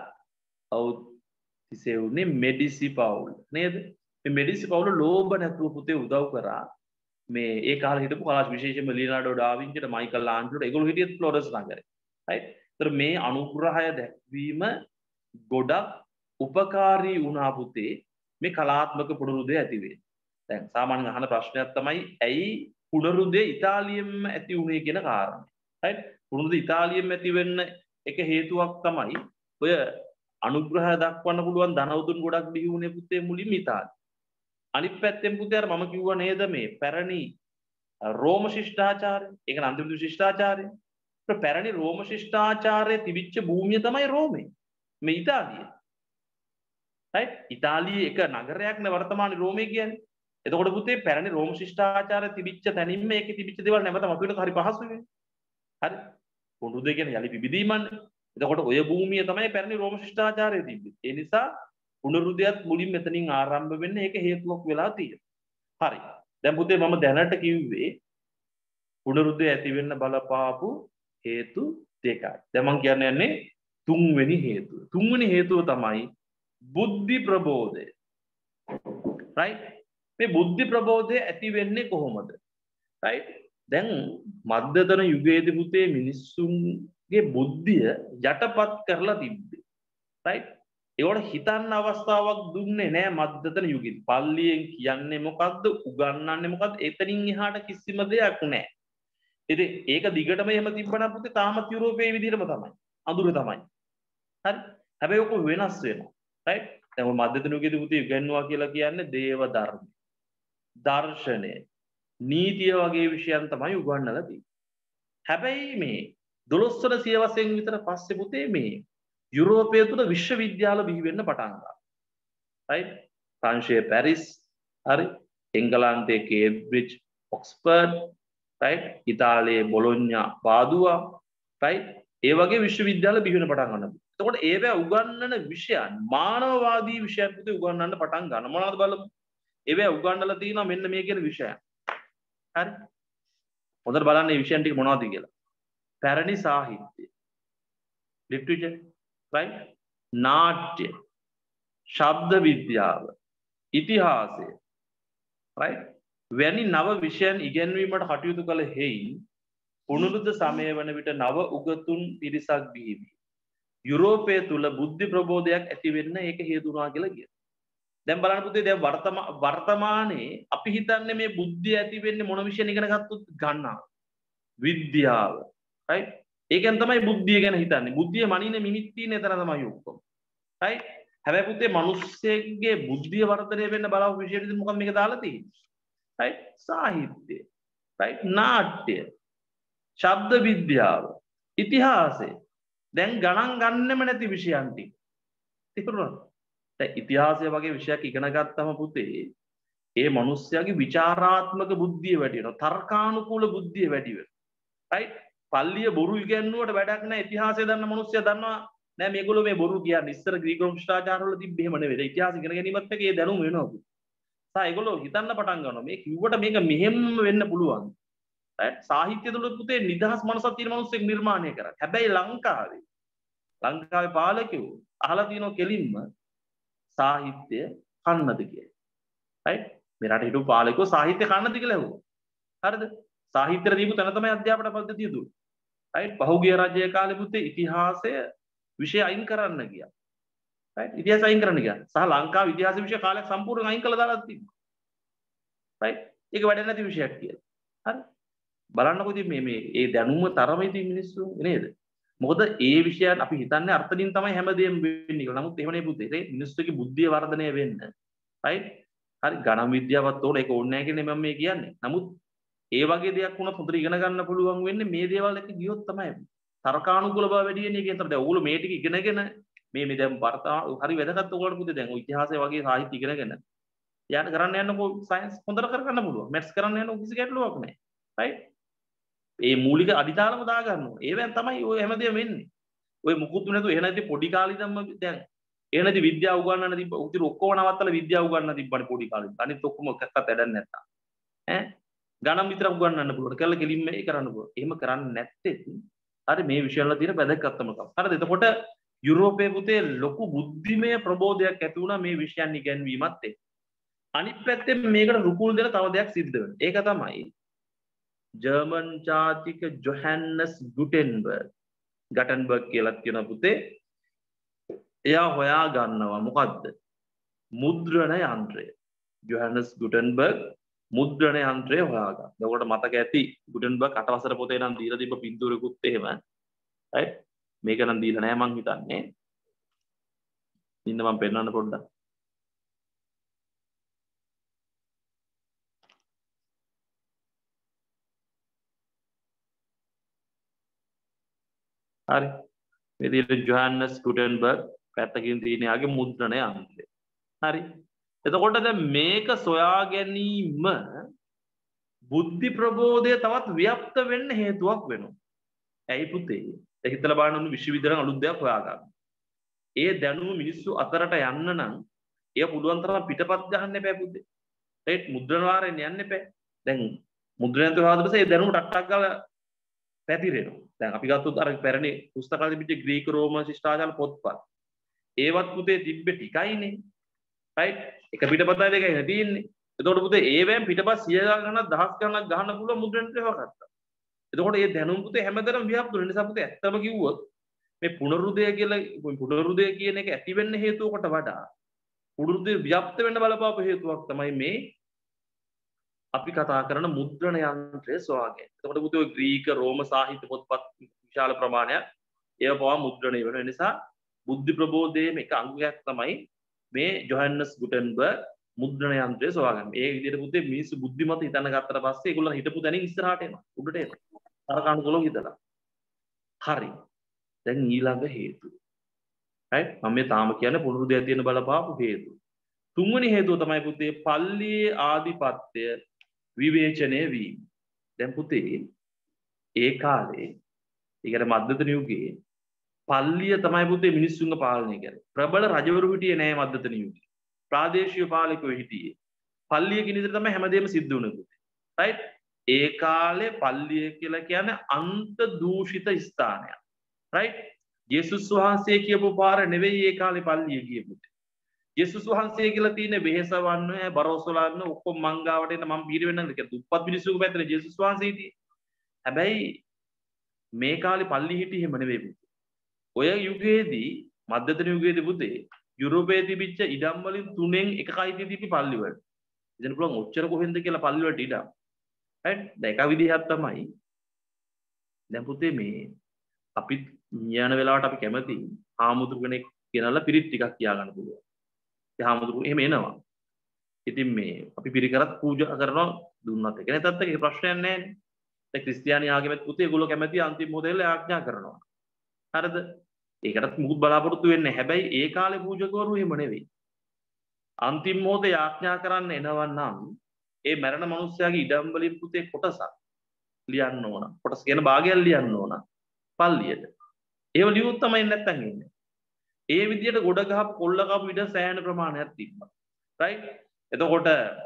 තිසෙව්නේ මෙඩිසි පවුල. නේද? මේ මෙඩිසි පවුල ලෝභ නැතුව පුතේ උදව් කරා. මේ ඒ කාලේ හිටපු කලා විශේෂයෙන්ම ලියනාඩෝ ඩා වින්චිට මයිකල් ආන්ජලෝට ඒගොල්ලෝ හිටියත් ෆ්ලෝරන්ස් නගරේ. right? ඒතර මේ අනුග්‍රහය දැක්වීම ගොඩක් උපකාරී වුණා පුතේ මේ කලාත්මක පුනරුදේ ඇති වෙන්නේ. දැන් සාමාන්‍යයෙන් අහන ප්‍රශ්නයක් තමයි ඇයි පුනරුදේ ඉතාලියෙන්ම ඇති වුණේ කියන කාරණය. right? පුනරුදේ ඉතාලියෙන්ම ඇති වෙන්න එක හේතුවක් තමයි ඔය අනුග්‍රහය දක්වන්න පුළුවන් ධනවතුන් ගොඩක් බිහි වුණේ පුතේ මුලින්ම ඉතාලියේ. අනිත් පැත්තෙන් පුතේ අර මම කිව්වා නේද මේ පැරණි රෝම ශිෂ්ටාචාරය. ඒක නම් අන්තිම ශිෂ්ටාචාරය. ඒ පැරණි රෝම ශිෂ්ටාචාරයේ තිබිච්ච භූමිය තමයි රෝමේ. මේ ඉතාලිය. right? ඉතාලියේ එක නගරයක් නේ වර්තමාන රෝමේ කියන්නේ. එතකොට පුතේ පැරණි රෝම ශිෂ්ටාචාරය තිබිච්ච තැනින්ම මේකේ තිබිච්ච දේවල් නැවත මතුවෙන්න හරි පහසුයි. හරි? පොඩුදේ කියන්නේ යලි පිබිදීමන්නේ. එතකොට ඔය භූමිය තමයි පැරණි රෝම ශිෂ්ටාචාරය තිබ්බේ. ඒ නිසා පුනරුදයත් මුලින් මෙතනින් ආරම්භ වෙන්නේ ඒක හේතුවක් වෙලා තියෙනවා. හරි. දැන් පුතේ මම දැනට කිව්වේ පුනරුදය ඇති වෙන්න බලපාපු හේතු දෙකයි. දැන් මම කියන්නේ තුන්වෙනි හේතුව. තුන්වෙනි හේතුව තමයි බුද්ධි ප්‍රබෝධය. right? මේ බුද්ධි ප්‍රබෝධය ඇති වෙන්නේ කොහොමද? right? දැන් මධ්‍යතන යුගයේදී පුතේ මිනිස්සුන්ගේ බුද්ධිය යටපත් කරලා තිබ්බේ. right? ඒවට හිතන්න අවස්ථාවක් දුන්නේ නෑ මධ්‍යතන යුගෙදී. පල්ලියෙන් කියන්නේ මොකද්ද? උගන්වන්නේ මොකද්ද? එතනින් එහාට කිසිම දෙයක් නෑ. ඉතින් ඒක දිගටම එහෙම තිබ්බනම් පුතේ තාමත් යුරෝපයේ විදිහටම තමයි. අඳුර තමයි. හරි? හැබැයි ඔක වෙනස් වෙනවා. right? දැන් ඔය මධ්‍යතන යුගෙදී පුතේ ඉගෙනුවා කියලා කියන්නේ දේව ධර්ම, දර්ශනය, නීතිය වගේ විෂයන් තමයි උගන්වලා තියෙන්නේ. හැබැයි මේ 12 වන සියවසෙන් විතර පස්සේ පුතේ මේ යුරෝපය තුළ විශ්වවිද්‍යාල බිහි වෙන්න පටන් ගන්නවා. right? ප්‍රංශයේ පැරිස්, හරි? එංගලන්තයේ කේම්බ්‍රිජ්, ඔක්ස්ෆර්ඩ්, right? ඉතාලියේ බොලොඤ්ඤා, පාදුවා, right? ඒ වගේ විශ්වවිද්‍යාල බිහි වෙන්න පටන් ගන්නවා. එතකොට ඒවා උගන්වන විෂයන් මානවවාදී විෂයන් පුතේ උගන්වන්න පටන් ගන්නවා. මොනවද බලමු? ඒවා උගන්වලා තියෙනවා මෙන්න මේ කියන විෂයන්. හරි? හොඳට බලන්න මේ විෂයන් ටික මොනවද කියලා. පැරණි සාහිත්‍ය, ලිටරචර්, right? නාට්‍ය, ශබ්ද විද්‍යාව, ඉතිහාසය, right? වැනි නව විෂයන් ඉගෙනවීමට කටයුතු කළ හේයින් පුනරුද සමය වන විට නව උගතුන් පිරිසක් බිහි වී යුරෝපය තුල බුද්ධි ප්‍රබෝධයක් ඇති වෙන්න ඒක හේතු වුණා කියලා කියනවා. දැන් බලන්න පුතේ දැන් වර්තමානයේ අපි හිතන්නේ මේ බුද්ධිය ඇති වෙන්නේ මොන විෂයන් ඉගෙන ගත්තොත් ගන්නවා. විද්‍යාව, right? ඒකෙන් තමයි බුද්ධිය ගැන හිතන්නේ. බුද්ධිය මනින්නේ මිනිත් තියෙන එතන තමයි ඔක්කොම. right? හැබැයි පුතේ මිනිස්සෙගේ බුද්ධිය වර්ධනය වෙන්න බලව විශේෂයෙන් මොකක්ද මේක දාලා තියෙන්නේ? right? සාහිත්‍ය, right? නාට්‍ය, ශබ්ද විද්‍යාව, ඉතිහාසය. දැන් ගණන් ගන්නෙම නැති විෂයන් ටික. තේරුණාද? දැන් ඉතිහාසය වගේ විෂයක් ඉගෙන ගත්තම පුතේ ඒ මිනිස්යාගේ විචාරාත්මක බුද්ධිය වැඩි වෙනවා. තර්කානුකූල බුද්ධිය වැඩි වෙනවා. right? පල්ලිය බොරු ඉගෙනුවට වැඩක් නැහැ. ඉතිහාසය දන්න මිනිස්සයා දන්නවා නෑ මේගොල්ලෝ මේ බොරු කියන්නේ ඉස්සර ග්‍රීක රෝම ශිෂ්ටාචාරවල තිබ්බ එහෙම නෙවෙයි. ඉතිහාස ඉගෙන ගැනීමත් එක්ක ඒ දැනුම වෙනවා. සා ඒගොල්ලෝ හිතන්න පටන් ගන්නවා මේ කිව්වට මේක මෙහෙම වෙන්න පුළුවන්. right? සාහිත්‍ය තුල පුතේ නිදහස් මනසක් තියෙන මිනිස්සෙක් නිර්මාණය කරා. හැබැයි ලංකාවේ පාලකයෝ අහලා තියෙනවා කෙලින්ම සාහිත්‍ය කන්නද කියලා. right? මේ රටේ හිටපු පාලකයෝ සාහිත්‍ය කන්නද කියලා ඇහුවා. හරිද? සාහිත්‍ය දීපු තැන තමයි අධ්‍යාපන පද්ධතිය දුන්නේ. right? පහුගිය රජයේ කාලේ පුතේ ඉතිහාසය විෂය අයින් කරන්න ගියා. right? ඉතිහාස අයින් කරන්න ගියා. සහ ලංකාවේ ඉතිහාස විෂය කාලයක් සම්පූර්ණයෙන් අයින් කළා දාලා තිබ්බා. right? ඒක වැඩ නැති විෂයක් කියලා. හරි? බලන්නකො ඉතින් මේ ඒ දැනුම තරම ඉතින් මිනිස්සු නේද? මොකද ඒ විෂයන් අපි හිතන්නේ අර්ථකින් තමයි හැමදේම වෙන්නේ කියලා. නමුත් එහෙම නෙවෙයි පුතේ. මිනිස්සුගේ බුද්ධිය වර්ධනය වෙන්න. right? හරි ගණන් විද්‍යාවත් ඕන ඒක ඕනේ නැහැ කියන්නේ මම මේ කියන්නේ. නමුත් ඒ වගේ දෙයක් වුණත් හොඳට ඉගෙන ගන්න පුළුවන් වෙන්නේ මේ දේවල් එක ගියොත් තමයි. තර්කානුකූල බව වැඩි වෙන එකෙන් තමයි. දැන් ඕගොල්ලෝ මේ ටික ඉගෙනගෙන මේ දැන් හරි වැදගත් ඔයගොල්ලෝ පුතේ දැන් ඔය ඉතිහාසය වගේ සාහිත්‍ය ඉගෙනගෙන යාට කරන්න යන්නකෝ සයන්ස් හොඳට කරගන්න පුළුවන්. මැත්ස් කරන්න යනකෝ කිසි ගැටලුවක් නැහැ. රයිට්? ඒ මූලික අදිතාලම දා ගන්න ඕනේ. ඒවෙන් තමයි ඔය හැමදේම වෙන්නේ. ඔය මුකුත් නැතුව එහෙ නැති පොඩි කාලේ ඉඳන්ම දැන් එහෙ නැති විද්‍යාව උගන්වන්න තිබ්බ. උතිර ඔක්කොම නවත්තලා විද්‍යාව උගන්වන්න තිබ්බනේ පොඩි කාලේ. අනිත් ඔක්කොම එකක්වත් වැඩක් නැත්තා. ඈ ගණන් විතරක් උගන්වන්න පුළුවන්. කළ කෙලින්ම ඒ කරන්න පුළුවන්. එහෙම කරන්නේ නැත්තේ හරි මේ විෂයවල තියෙන වැදගත්කම තමයි. හරිද? එතකොට යුරෝපයේ පුතේ ලොකු බුද්ධිමය ප්‍රබෝධයක් ඇති වුණා මේ විෂයන් ඉගැන්වීමත් එක්ක. අනිත් පැත්තෙන් මේකට රුකුල් දෙන තව දෙයක් සිද්ධ වෙනවා. ඒක තමයි ජර්මන් ජාතික ජොහන්ස් ගටන්බර්ග් කියලා කියන පුතේ එයා හොයා ගන්නවා මොකද්ද? මුද්‍රණ යන්ත්‍රය. ජොහන්ස් ගුටන්බර්ග් මුද්‍රණ යන්ත්‍රය හොයාගන්න. එතකොට මතක ඇති ගුටන්බර්ග් 8 වසර පොතේ නම් දීලා තිබ්බ පින්තූරෙකුත් එහෙම. right? මේක නම් දීලා නැහැ මං හිතන්නේ. ඉන්න මම පෙන්නන්න පොඩ්ඩක්. හරි. මේ විදිහට ජොහන්ස් ගුටන්බර්ග් පැත්තකින් තියෙන යාගේ මුද්‍රණ යන්ත්‍රය. හරි. එතකොට දැන් මේක සොයා ගැනීම බුද්ධි ප්‍රබෝධය තවත් ව්‍යාප්ත වෙන්න හේතුවක් වෙනවා. ඇයි පුතේ? ඒක හිතලා බලන්න විශ්වවිද්‍යාලෙන් අලුත් දෙයක් හොයාගන්න. ඒ දැනුම මිනිස්සු අතරට යන්න නම් එය පුළුවන් තරම් පිටපත් ගන්න එපා පුතේ. ඒත් මුද්‍රණ වාරෙන් යන්න එපා. දැන් මුද්‍රණයන්ත හොයාගෙන පස්සේ ඒ දැනුම ටක් ටක් ගාලා පැතිරෙනවා. දැන් අපි ගත්තොත් අර පැරණි පුස්තකාලේ තිබිච්ච ග්‍රීක රෝම ශිෂ්ටාචාර පොත්පත්. ඒවත් පුතේ තිබ්බේ ටිකයිනේ. රයිට්? එක පිටපතයි දෙකයි නේ තියෙන්නේ. එතකොට පුතේ ඒවෙන් පිටපත් 100 ගණනක් දහස් ගණනක් ගහන්න පුළුවන් මුද්‍රණයට හොයාගත්තා. එතකොට මේ දැනුම පුතේ හැමදේම ව්‍යාප්ත වෙන නිසා පුතේ ඇත්තම කිව්වොත් මේ පුනරුදය කියලා පුනරුදය කියන එක ඇති වෙන්න හේතුවකට වඩා පුනරුදය ව්‍යාප්ත වෙන්න බලපාපු හේතුවක් තමයි මේ අපි කතා කරන මුද්‍රණ යන්ත්‍රය සොයාගෙන. එතකොට පුතේ ඔය ග්‍රීක රෝම සාහිත්‍ය පොත්පත් විශාල ප්‍රමාණයක් ඒව පවා මුද්‍රණය වෙන නිසා බුද්ධි ප්‍රබෝධයේ එක අංගයක් තමයි මේ ජොහන්ස් ගුටන්බර්ග් මුද්‍රණ යන්ත්‍රය සොයාගන්න. ඒ විදිහට පුතේ මිනිස්සු බුද්ධිමත් හිතන්න ගත්තට පස්සේ ඒගොල්ලන් හිතපු තැනින් ඉස්සරහට එනවා. උඩට එනවා. අර කණුකොලෝ හිතලා. හරි. දැන් ඊළඟ හේතු. right? මම මේ තාම කියන්නේ පුනරුදය තියෙන බලපාපු හේතු. තුන්වෙනි හේතුව තමයි පුතේ පල්ලියේ ආධිපත්‍ය විවේචනය වීම. දැන් පුතේ ඒ කාලේ ඊකට මධ්‍යතන යුගයේ පල්ලිය තමයි පුතේ මිනිස්සුන්ව පාලනය කරන්නේ. ප්‍රබල රජවරු හිටියේ නෑ මධ්‍යතන යුගයේ. ප්‍රාදේශීය පාලකයෝ හිටියේ. පල්ලිය කියන විදිහට තමයි හැමදේම සිද්ධ වුණේ පුතේ. right? ඒ කාලේ පල්ලිය කියලා කියන්නේ අන්ත දූෂිත ස්ථානයක්. right? යේසුස් වහන්සේ කියපු පාර නෙවෙයි ඒ කාලේ පල්ලිය කියපුත්. යේසුස් වහන්සේ කියලා තියෙන වෙහෙසවන්න බරොසලන්න ඔක්කොම මංගාවට එන්න මම පීර වෙන්නද කියලා දුප්පත් මිනිස්සුන්ගේ පැත්තේ යේසුස් වහන්සේ හිටියේ. හැබැයි මේ කාලේ පල්ලි හිටියේ එහෙම නෙවෙයි පුතේ. ඔය යුගයේදී මධ්‍යතන යුගයේදී පුතේ යුරෝපයේ තිබිච්ච ඉඩම් වලින් 3න් එකකයි තිබි පල්ලි වල. ඉතින් පුළුවන් ඔච්චර කොහෙන්ද කියලා පල්ලි වලට ඉඩම්. right? දැන් එක විදිහක් තමයි. දැන් පුතේ මේ අපි යන වෙලාවට අපි කැමති හාමුදුරු කෙනෙක් ගෙනල්ලා පිරිත් ටිකක් කියා ගන්න පුළුවන්. ඒ හාමුදුරු එහෙම එනවා. ඉතින් මේ අපි පිරිකරත් පූජා කරනවා දුන්නත් එක නැතත් ඒක ප්‍රශ්නයක් නැහැ නේ. දැන් ක්‍රිස්තියානි ආගමෙත් පුතේ ඒගොල්ලෝ කැමති අන්තිම මොහොතේ ආඥා කරනවා. හරිද? ඒකටත් මුකුත් බලාපොරොත්තු වෙන්නේ නැහැ. හැබැයි ඒ කාලේ පූජකවරු එහෙම නෙවෙයි. අන්තිම මොහොතේ ආඥා කරන්න එනවා නම් ඒ මරණ මිනිස්යාගේ ඉඩම් වලින් පුතේ කොටසක් ලියන්න ඕන. කොටස් කියන භාගයක් ලියන්න ඕන පල්ලියට. ඒව ලියුවොත් තමයි නැත්තම් එන්නේ. ඒ විදිහට ගොඩ ගහපු කොල්ල කපු ඉඩ සෑහෙන ප්‍රමාණයක් තිබ්බා. right? එතකොට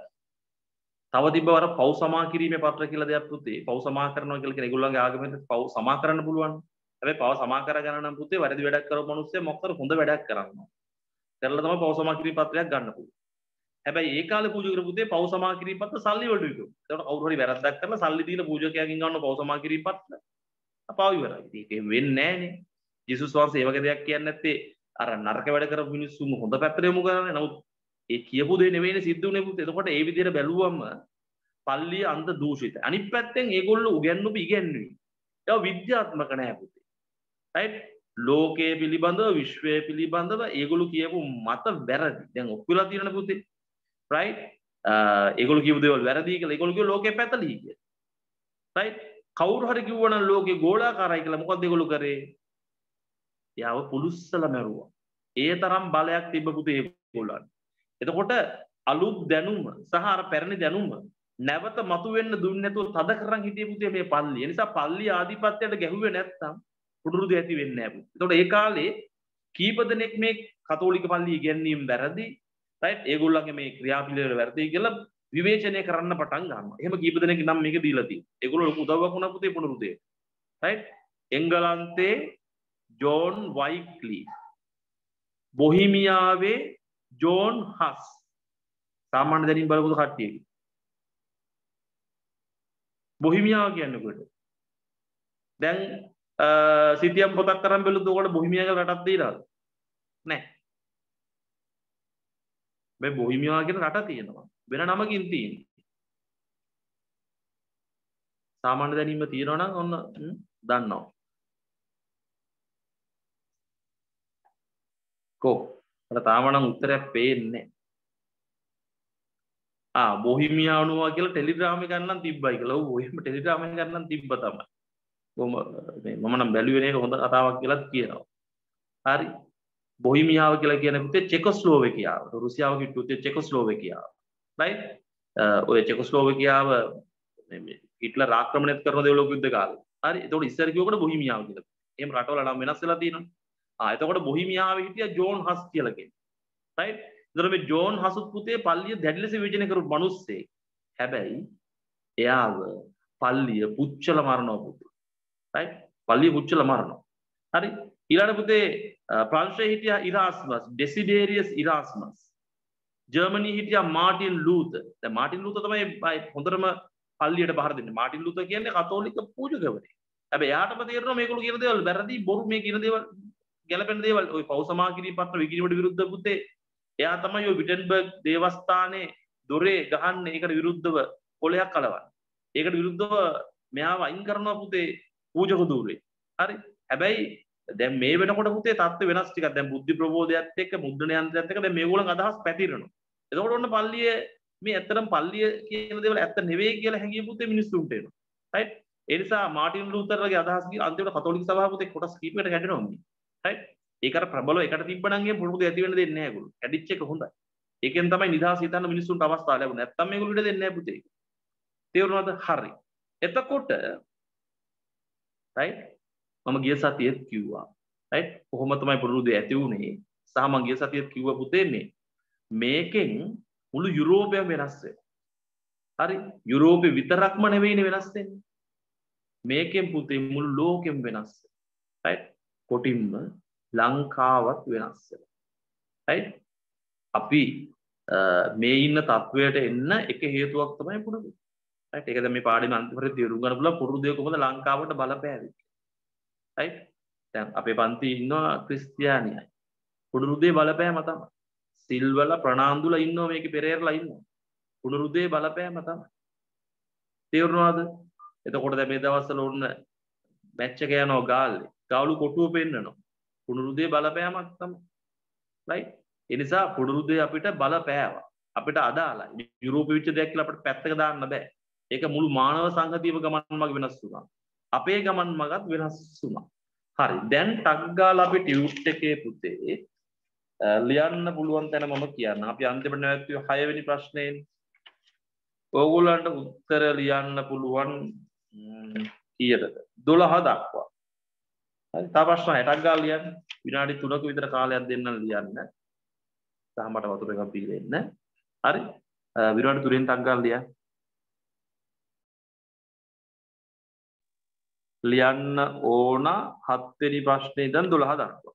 තව තිබ්බවර පව් සමා කිරීමේ පත්‍ර කියලා දෙයක් පුතේ. පව් සමා කරනවා කියලා කියන ඒගොල්ලන්ගේ ආගමෙන් පව් සමා කරන්න පුළුවන්. හැබැයි පව් සමා කරගන්න නම් පුතේ වැරදි වැඩක් කරපු මිනිස්සයා මොකක්ද හොඳ වැඩක් කරනවා. කරලා තමයි පව් සමා කිරීම පත්‍රයක් ගන්න පුළුවන්. හැබැයි ඒ කාලේ පූජකරු පුතේ පව් සමා කිරීම පත්‍ර සල්ලි වලට විකුණු. ඒකට කවුරු හරි වැරද්දක් කරලා සල්ලි දීලා පූජකයාගෙන් ගන්න පව් සමා කිරීම පත්‍ර. අපාව ඉවරයි. ඒක වෙන්නේ නැහනේ. ජේසුස් වහන්සේ ඒ වගේ දෙයක් කියන්නේ නැත්තේ අර නරක වැඩ කරපු මිනිස්සුම හොඳ පැත්තට යොමු කරන්නේ. නමුත් ඒ කියපු දේ නෙවෙයිනේ සිද්ධ වුනේ පුතේ. එතකොට ඒ විදිහට බැලුවම පල්ලිය අන්ත දූෂිතයි. අනිත් පැත්තෙන් ඒගොල්ලෝ උගන්වපු ඉගැන්වීම. ඒක විද්‍යාත්මක නෑ පුතේ. right? ලෝකයේ පිළිබඳව විශ්වයේ පිළිබඳව ඒගොල්ලෝ කියපු මත වැරදි. දැන් ඔක්කොලා තියෙනනේ පුතේ. right? ඒගොල්ලෝ කියපු දේවල් වැරදි කියලා ඒගොල්ලෝ කිව්ව ලෝකේ පැතලී කියලා. right? කවුරු හරි කිව්වනම් ලෝකේ ගෝලාකාරයි කියලා මොකක්ද ඒගොල්ලෝ කරේ? යාව පුලුස්සලා මැරුවා. ඒ තරම් බලයක් තිබ්බ පුතේ ඒගොල්ලන්. එතකොට අලුත් දැනුම සහ අර පැරණි දැනුම නැවත මතුවෙන්න දුන්නේ නැතුව තද කරන් හිටියේ පුතේ මේ පල්ලිය. ඒ නිසා පල්ලිය ආධිපත්‍යයට ගැහුවේ නැත්නම් පුඩුරුදු ඇති වෙන්නේ නැහැ පුතේ. ඒතකොට ඒ කාලේ කීප දෙනෙක් මේ කතෝලික පල්ලිය ඉගැන්වීම වැරදි, රයිට්? ඒගොල්ලන්ගේ මේ ක්‍රියාපිළිවෙල වැරදි කියලා විවේචනය කරන්න පටන් ගන්නවා. එහෙම කීප දෙනෙක් නම් මේක දීලා තියෙනවා. ඒගොල්ලෝ ලොකු උදව්වක් වුණා පුතේ පුනරුදේ. රයිට්? එංගලන්තේ ජෝන් වයික්ලි, බොහිමියාවේ ජෝන් හස්. සාමාන්‍ය දැනීම් බලපු කට්ටිය. බොහිමියාව කියන්නේ කොහෙද? දැන් සිතියම් පොතක් කරන් බැලුවොත් ඔයගොල්ලෝ බොහිමියා කියලා රටක් තියෙනවද? නැහැ. මේ බොහිමියා කියන රට තියෙනවා. වෙන නමකින් තියෙනවා. සාමාන්‍ය දැනීම තියෙනවා නම් ඔන්න දන්නවා. කො? මට තාම නම් උත්තරයක් පේන්නේ නැහැ. බොහිමියා වුණා කියලා ටෙලිග්‍රෑම් එක ගන්නම් තිබ්බයි කියලා. ඔව් එහෙම ටෙලිග්‍රෑම් එක ගන්නම් තිබ්බ තමයි. මම නම් බැලුවේ නේක හොඳ කතාවක් කියලාත් කියනවා. හරි. බොහිමියාව කියලා කියන පුතේ චෙකොස්ලෝවේකියාව. රුසියාව කිව්වොත් චෙකොස්ලෝවේකියාව. රයිට්? ඔය චෙකොස්ලෝවේකියාව මේ හිට්ලර් ආක්‍රමණය කරන දෙවලෝක යුද්ධ කාලේ. හරි. එතකොට ඉස්සර කිව්වකට බොහිමියාව කියලා. එහෙම රටවල නම් වෙනස් වෙලා තියෙනවා. එතකොට බොහිමියාවේ හිටියා ජෝන් හස් කියලා කෙනෙක්. රයිට්? එතකොට මේ ජෝන් හසුත් පුතේ පල්ලිය දැඩි ලෙස විවේචනය කරපු මිනිස්සෙක්. හැබැයි එයාව පල්ලිය පුච්චල මරනවා පුතේ. රයිට්? පල්ලිය පුච්චල මරනවා. හරි? ඊළඟ පුතේ ප්‍රංශයේ හිටියා ඉරාස්මස්, ඩෙසිඩේරියස් ඉරාස්මස්. ජර්මනි හිටියා මාටින් ලූතර්. දැන් මාටින් ලූතර් තමයි හොඳටම පල්ලියට බහර දෙන්නේ. මාටින් ලූතර් කියන්නේ කතෝලික පූජකවරයෙක්. හැබැයි එයාටම තේරෙනවා මේගොල්ලෝ කියන දේවල් වැරදි, බොරු, මේ කියන දේවල් ගැලපෙන දේවල්. ওই පෞසමා කිරීම පත්‍ර විකිණීමට විරුද්ධ පුතේ එයා තමයි ඔය විටෙන්බර්ග් දේවස්ථානයේ දොරේ ගහන්නේ. ඒකට විරුද්ධව කොලයක් කලවන්නේ. ඒකට විරුද්ධව මෙයාව අයින් කරනවා පුතේ පූජක ධූරේ. හරි? හැබැයි දැන් මේ වෙනකොට පුතේ තත්ත්ව වෙනස් ටිකක්. දැන් බුද්ධි ප්‍රබෝධයත් එක්ක මුද්‍රණ යන්ත්‍රයත් එක්ක දැන් මේගොල්ලන් අදහස් පැතිරෙනවා. එතකොට ඔන්න පල්ලිය මේ ඇත්තටම පල්ලිය කියන දේවල් ඇත්ත නෙවෙයි කියලා හැංගිය පුතේ මිනිස්සුන්ට එනවා. රයිට්? ඒ නිසා මාටින් ලූතරගේ අදහස් ගිහ අන්තිමට කතෝලික සභාව පුතේ කොටස් කීපයකට කැඩෙනවා මේ. රයිට්? ඒක අර ප්‍රබලව එකට තිබ්බනම් ගේ පුරුදු ඇති වෙන්න දෙන්නේ නැහැ ඒගොල්ලෝ. කැඩිච්ච එක හොඳයි. ඒකෙන් තමයි නිදහස හිතන්න මිනිස්සුන්ට අවස්ථාව ලැබුණේ. නැත්තම් මේගොල්ලෝ ඉඩ දෙන්නේ නැහැ පුතේ. තේරුණාද? හරි. එතකොට රයිට්? මම ගිය සතියේත් කිව්වා. රයිට්? කොහොම තමයි පුරුදු ඇති වුනේ. සහ මම ගිය සතියේත් කිව්වා පුතේ මේකෙන් මුළු යුරෝපයම වෙනස් වෙනවා. හරි? යුරෝපේ විතරක්ම නෙවෙයිනේ වෙනස් වෙන්නේ. මේකෙන් පුතේ මුළු ලෝකෙම වෙනස් වෙනවා. රයිට්? කොටින්ම ලංකාවත් වෙනස් වෙනවා. රයිට්? අපි මේ ඉන්න තත්වයට එන්න එක හේතුවක් තමයි පුරුදු. රයිට්? ඒක දැන් මේ පාඩමේ අන්තිමට තේරුම් ගන්න පුළුවන් පුරුදුය කොහොමද ලංකාවට බලපෑවේ. රයිට්? දැන් අපේ පන්ති ඉන්නවා ක්‍රිස්තියානියයි. පුරුදුේ බලපෑම තමයි. සිල්වල ප්‍රනාන්දුල ඉන්නවා මේකේ පෙරේරලා ඉන්නවා. පුරුදුේ බලපෑම තමයි. තේරුණාද? එතකොට දැන් මේ දවස්වල ඔන්න මැච් එක යනවා ගාල්ලේ. ගාලු කොටුව පෙන්නනවා. පුරුදුේ බලපෑමක් තමයි. රයිට්? ඒ නිසා පුරුදුේ අපිට බලපෑවා. අපිට අදාළයි. යුරෝපීය විච්ච දෙයක් කියලා අපිට පැත්තක දාන්න බෑ. ඒක මුළු මානව සංහතියම ගමන් මග වෙනස් වුණා. අපේ ගමන් මගත් වෙනස් වුණා. හරි. දැන් ටක් ගාලා අපි ටියුට් එකේ පුතේ ලියන්න පුළුවන් තැන මම කියන්න. අපි අන්තිමට නැවතුනේ 6 වෙනි ප්‍රශ්නේ. ඕගොල්ලන්ට උත්තර ලියන්න පුළුවන් කීයටද? 12 දක්වා. හරි. තව ප්‍රශ්න 60ක් ගාලා ලියන්න. විනාඩි 3ක විතර කාලයක් දෙන්නම් ලියන්න. සාමට වතුර එකක් බීලා ඉන්න. හරි. විනාඩි 3න් ටක් ගාලා ලියන්න. ලියන්න ඕන 7 වෙනි ප්‍රශ්නේ ඉඳන් 12 දක්වා.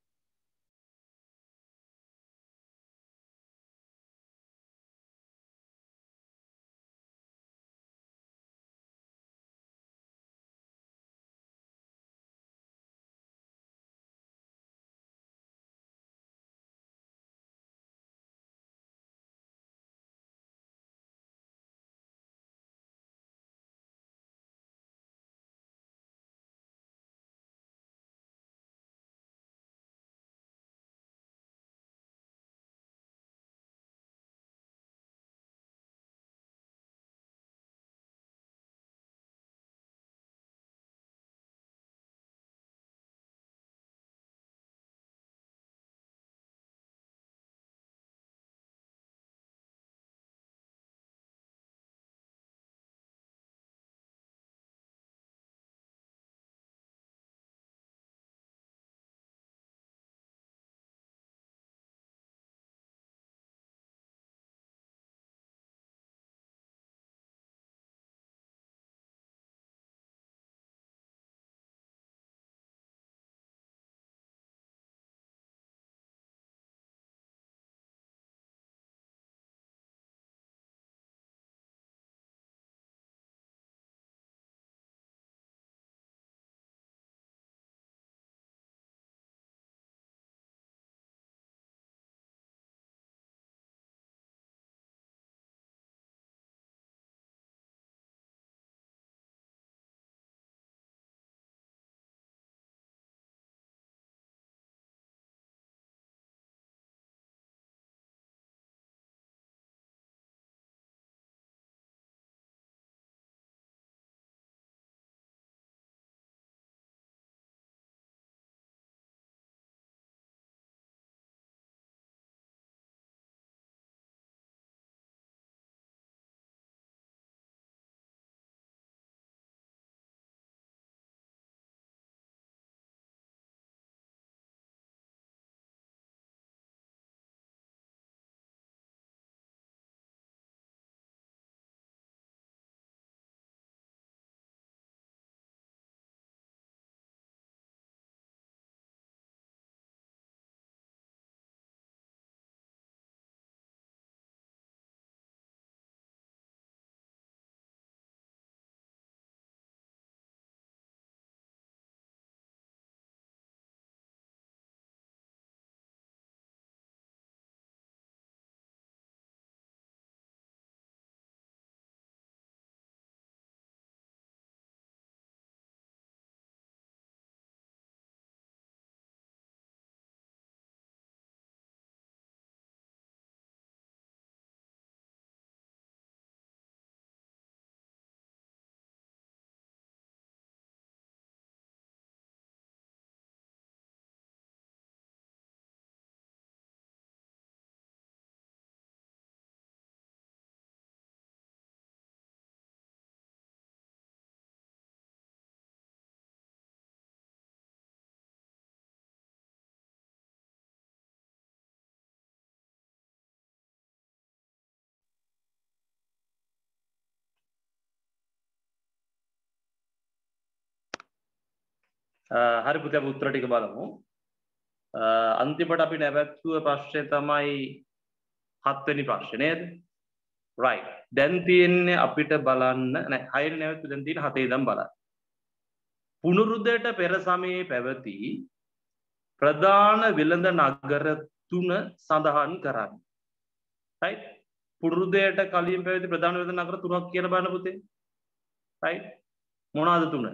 හරි පුතේ අපි උත්තර ටික බලමු. අන්තිමට අපි නැවැත්තුව ප්‍රශ්නේ තමයි 7 වෙනි ප්‍රශ්නේ නේද? right. දැන් තියෙන්නේ අපිට බලන්න නෑ 6 වෙනි නැවැත්තුව දැන් තියෙන 7 ඉඳන් බලන්න. පුනරුදයට පෙර සමයේ පැවති ප්‍රධාන වෙළඳ නගර 3 සඳහන් කරන්න. right. පුනරුදයට කලින් පැවති ප්‍රධාන වෙළඳ නගර 3ක් කියලා බලන්න පුතේ. right. මොනවාද 3?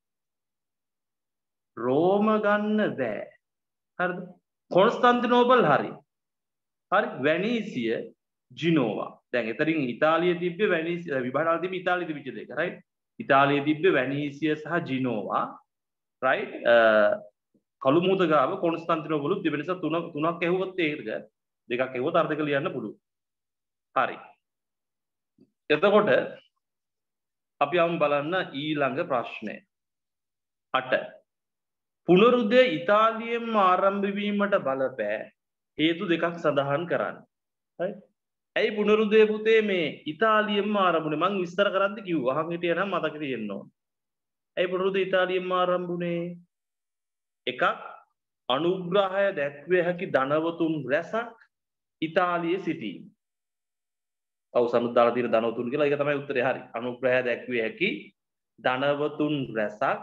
රෝම ගන්න බෑ. හරිද? කොන්ස්ටන්තිනෝපල් හරි. හරි වැනීසිය ජිනෝවා. දැන් එතනින් ඉතාලියේ තිබ්බේ වැනීසිය විභාගාල තිබ්බේ ඉතාලියේ තිබිච්ච දෙක. right? ඉතාලියේ තිබ්බේ වැනීසිය සහ ජිනෝවා. right? කළු මුහුද ගාව කොන්ස්ටන්තිනෝපලුත් තිබෙන නිසා තුනක් ඇහුවොත් ඒක දෙකක් ඇහුවොත් අර්ථ දෙක ලියන්න පුළුවන්. හරි. එතකොට අපි යමු බලන්න ඊළඟ ප්‍රශ්නය. 8. පුනරුදය ඉතාලියෙන්ම ආරම්භ වීමට බලපෑ හේතු දෙකක් සඳහන් කරන්න. right? ඇයි පුනරුදය පුතේ මේ ඉතාලියෙන්ම ආරම්භුනේ? මං විස්තර කරද්දි කිව්වා. අහන් හිටියා නම් මතක තියෙන්න ඕන. ඇයි පුනරුදය ඉතාලියෙන්ම ආරම්භුනේ? එකක් අනුග්‍රහය දැක්විය හැකි ධනවතුන් රැසක් ඉතාලියේ සිටීම. ඔව් සමුත් දාලා තියෙන ධනවතුන් කියලා ඒක තමයි උත්තරේ. හරි. අනුග්‍රහය දැක්විය හැකි ධනවතුන් රැසක්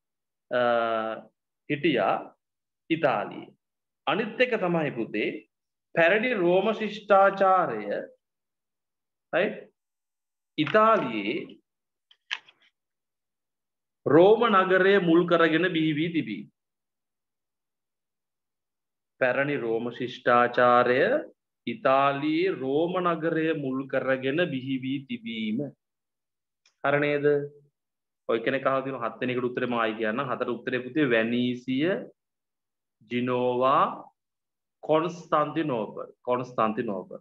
හිටියා ඉතාලියේ. අනිත් එක තමයි පුතේ පැරණි රෝම ශිෂ්ටාචාරය right ඉතාලියේ රෝම නගරය මුල් කරගෙන බිහි වී තිබී. පැරණි රෝම ශිෂ්ටාචාරය ඉතාලියේ රෝම නගරය මුල් කරගෙන බිහි වී තිබීම. හරි නේද? ඔය කෙනෙක් අහලා තියෙනවා 7 වෙනි එකට උත්තරේ මායි කියන්නම්. 4 උත්තරේ පුතේ වැනීසිය ජිනෝවා කොන්ස්ටන්තිනෝපල්.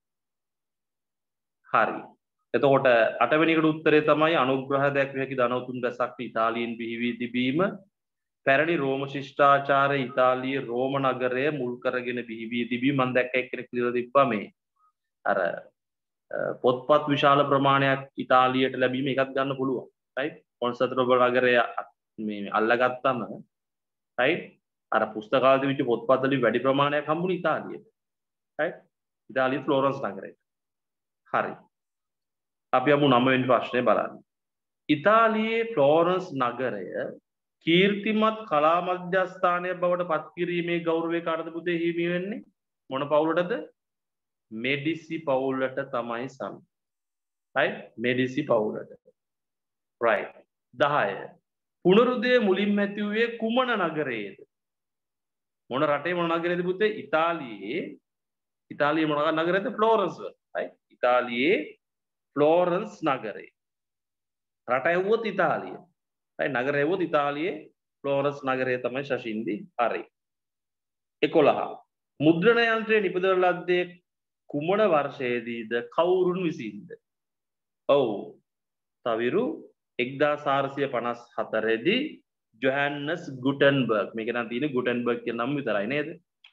හරි. එතකොට 8 වෙනි එකට උත්තරේ තමයි අනුග්‍රහ දැක්විය හැකි ධනවතුන් රැසක් ඉතාලියෙන් බිහි වී තිබීම. පැරණි රෝම ශිෂ්ටාචාරය ඉතාලියේ රෝම නගරය මුල් කරගෙන බිහි වී තිබීම. මම දැක්ක එක්කෙනෙක් ලියලා තිබ්බා මේ අර පොත්පත් විශාල ප්‍රමාණයක් ඉතාලියට ලැබීම එකක් ගන්න පුළුවන්. right? කොන්ස්ටන්තිනෝපල් නගරය මේ අල්ලගත්තම right? අර පුස්තකාලේ තිබිච්ච පොත්පත් වලින් වැඩි ප්‍රමාණයක් හම්බුනේ ඉතාලියට. right? ඉතාලියේ ෆ්ලෝරන්ස් නගරයට. හරි. අපි යමු 9 වෙනි ප්‍රශ්නේ බලන්න. ඉතාලියේ ෆ්ලෝරන්ස් නගරය කීර්තිමත් කලා මධ්‍යස්ථානයක් බවට පත් කිරීමේ ගෞරවය කාටද පුතේ හිමි වෙන්නේ? මොන පවුලටද? මෙඩිසි පවුලට තමයි සම්. right? මෙඩිසි පවුලට. right. 10. පුනරුදය මුලින්ම ඇති වූයේ කුමන නගරයේද? මොන රටේ මොන නගරයේද පුතේ? ඉතාලියේ මොන නගරයේද? ෆ්ලෝරන්ස්. right? ඉතාලියේ ෆ්ලෝරන්ස් නගරය. රට ඇහුවොත් ඉතාලිය. right? නගරය ඇහුවොත් ඉතාලියේ ෆ්ලෝරන්ස් නගරය තමයි ශෂින්දි. හරි. 11. මුද්‍රණ යන්ත්‍රය නිපදවන ලද්දේ කුමන වර්ෂයේදීද කවුරුන් විසින්ද? ඔව්. තවිරු 1454 දී ජොහන්ස් ගුටන්බර්ග්. මේක නම් තියෙන්නේ ගුටන්බර්ග් කියන නම විතරයි නේද?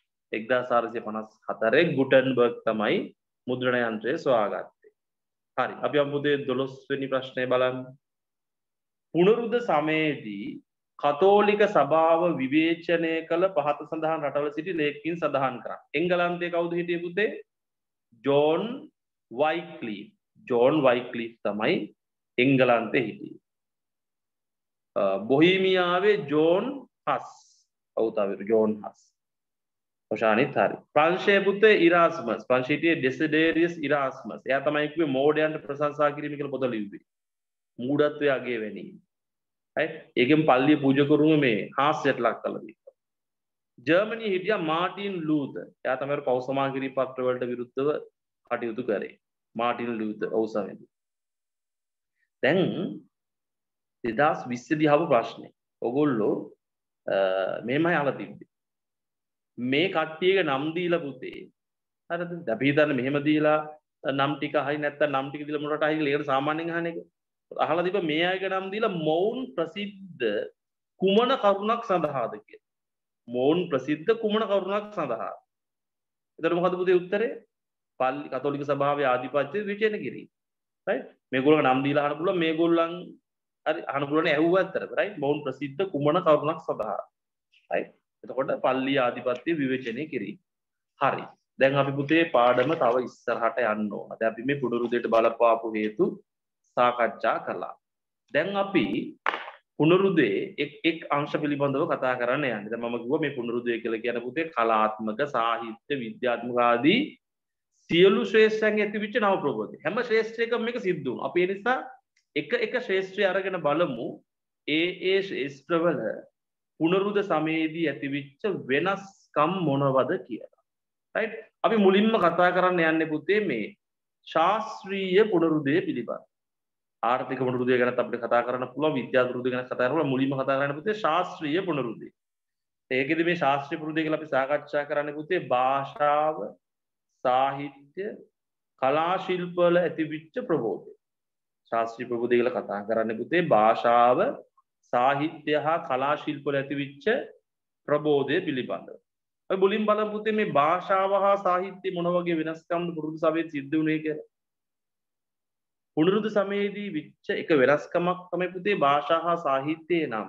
1454 ගුටන්බර්ග් තමයි මුද්‍රණ යන්ත්‍රය සොයාගත්තේ. හරි. අපි යමු පුතේ 12 වෙනි ප්‍රශ්නය බලන්න. පුනරුද සමයේදී කතෝලික සභාව විවේචනය කළ පහත සඳහන් රටවල සිටි ලේඛකින් සඳහන් කරා. එංගලන්තයේ කවුද හිටියේ පුතේ? ජෝන් වයික්ලිෆ්. ජෝන් වයික්ලිෆ් තමයි එංගලන්තයේ හිටියේ. බොහීමියාවේ ජෝන් හස්. ඔව් තවිරු ජෝන් හස්. ඔෂානිත් හරි. ප්‍රංශයේ පුතේ ඉරාස්මස්. ප්‍රංශයේ හිටියේ ඩෙසිඩේරියස් ඉරාස්මස්. එයා තමයි කිව්වේ මෝඩයන්ට ප්‍රශංසා කිරීම කියලා පොත ලිව්වේ. මූඩත්වයේ අගේ වෙනීම. right? ඒකෙන් පල්ලිය පූජා කරුම මේ හාස්‍යයට ලක් කළා දීපා. ජර්මනියේ හිටියා මාටින් ලූතර්. එයා තමයි පෞ සමාජීය පත්‍ර වලට විරුද්ධව කටයුතු කරේ. මාටින් ලූතර් ඔව්සමෙදි. දැන් 2020 දී ආව ප්‍රශ්නේ. ඔගොල්ලෝ මේමයි අහලා තිබ්බේ. මේ කට්ටියගේ නම් දීලා පුතේ. හරිද? අපි හිතන්නේ මෙහෙම දීලා නම් ටික හරි නැත්නම් නම් ටික දීලා මොනකට හරි කියලා ඒකට සාමාන්‍යයෙන් අහන එක. අහලා තිබ්බ මේ අයගේ නම් දීලා මොවුන් ප්‍රසිද්ධ කුමන කරුණක් සඳහාද කියලා. මොවුන් ප්‍රසිද්ධ කුමන කරුණක් සඳහා. එතකොට මොකද පුතේ උත්තරේ? පල්ලි කතෝලික සභාවේ ආධිපත්‍ය විචේන කිරීම. right? මේගොල්ලෝ නම් දීලා අහන්න පුළුවන් මේගොල්ලන් හරි අහන්න පුළුවන් ඇහුවා ඇත්තට right බොහොම ප්‍රසිද්ධ කුමන කරුණක් සඳහා right එතකොට පල්ලිය ආධිපත්‍ය විවේචනය කිරීම හරි දැන් අපි පුතේ පාඩම තව ඉස්සරහට යන්න ඕන දැන් අපි මේ පුනරුදයට බලපාපු හේතු සාකච්ඡා කළා දැන් අපි පුනරුදේ එක් අංශ පිළිබඳව කතා කරන්න යන්නේ දැන් මම කිව්වා මේ පුනරුදය කියලා කියන පුතේ කලාත්මක සාහිත්‍ය විද්‍යාත්මක ආදී සියලු ශ්‍රේෂ්ඨයන් ඇතිවිච්ච නව ප්‍රබෝධය හැම ශ්‍රේෂ්ඨයකම මේක සිද්ධ වුණා අපි ඒ නිසා එක ශ්‍රේෂ්ඨය අරගෙන බලමු ඒ ශ්‍රේෂ්ඨවල පුනරුද සමයේදී ඇතිවිච්ච වෙනස්කම් මොනවද කියලා right අපි මුලින්ම කතා කරන්න යන්නේ පුතේ මේ ශාස්ත්‍රීය පුනරුදය පිළිබඳ ආර්ථික පුනරුදය ගැන අපිට කතා කරන්න පුළුවන් විද්‍යා පුනරුදය ගැන කතා කරලා මුලින්ම කතා කරන්න පුතේ ශාස්ත්‍රීය පුනරුදය ඒකෙදි මේ ශාස්ත්‍රීය පුනරුදය කියලා අපි සාකච්ඡා කරන්නේ පුතේ භාෂාව සාහිත්‍ය කලා ශිල්ප වල ඇතිවිච්ච ප්‍රබෝධය ශාස්ත්‍රීය ප්‍රබෝධය කියලා කතා කරන්නේ පුතේ භාෂාව සාහිත්‍ය හා කලා ශිල්ප වල ඇතිවිච්ච ප්‍රබෝධය පිළිබඳව අපි මුලින් බලමු පුතේ මේ භාෂාව හා සාහිත්‍ය මොන වගේ වෙනස්කම් පුරුදු සමයේ සිද්ධ වුණේ කියලා පුනරුද සමයේදී විච්ච එක වෙනස්කමක් තමයි පුතේ භාෂා හා සාහිත්‍යයේ නම්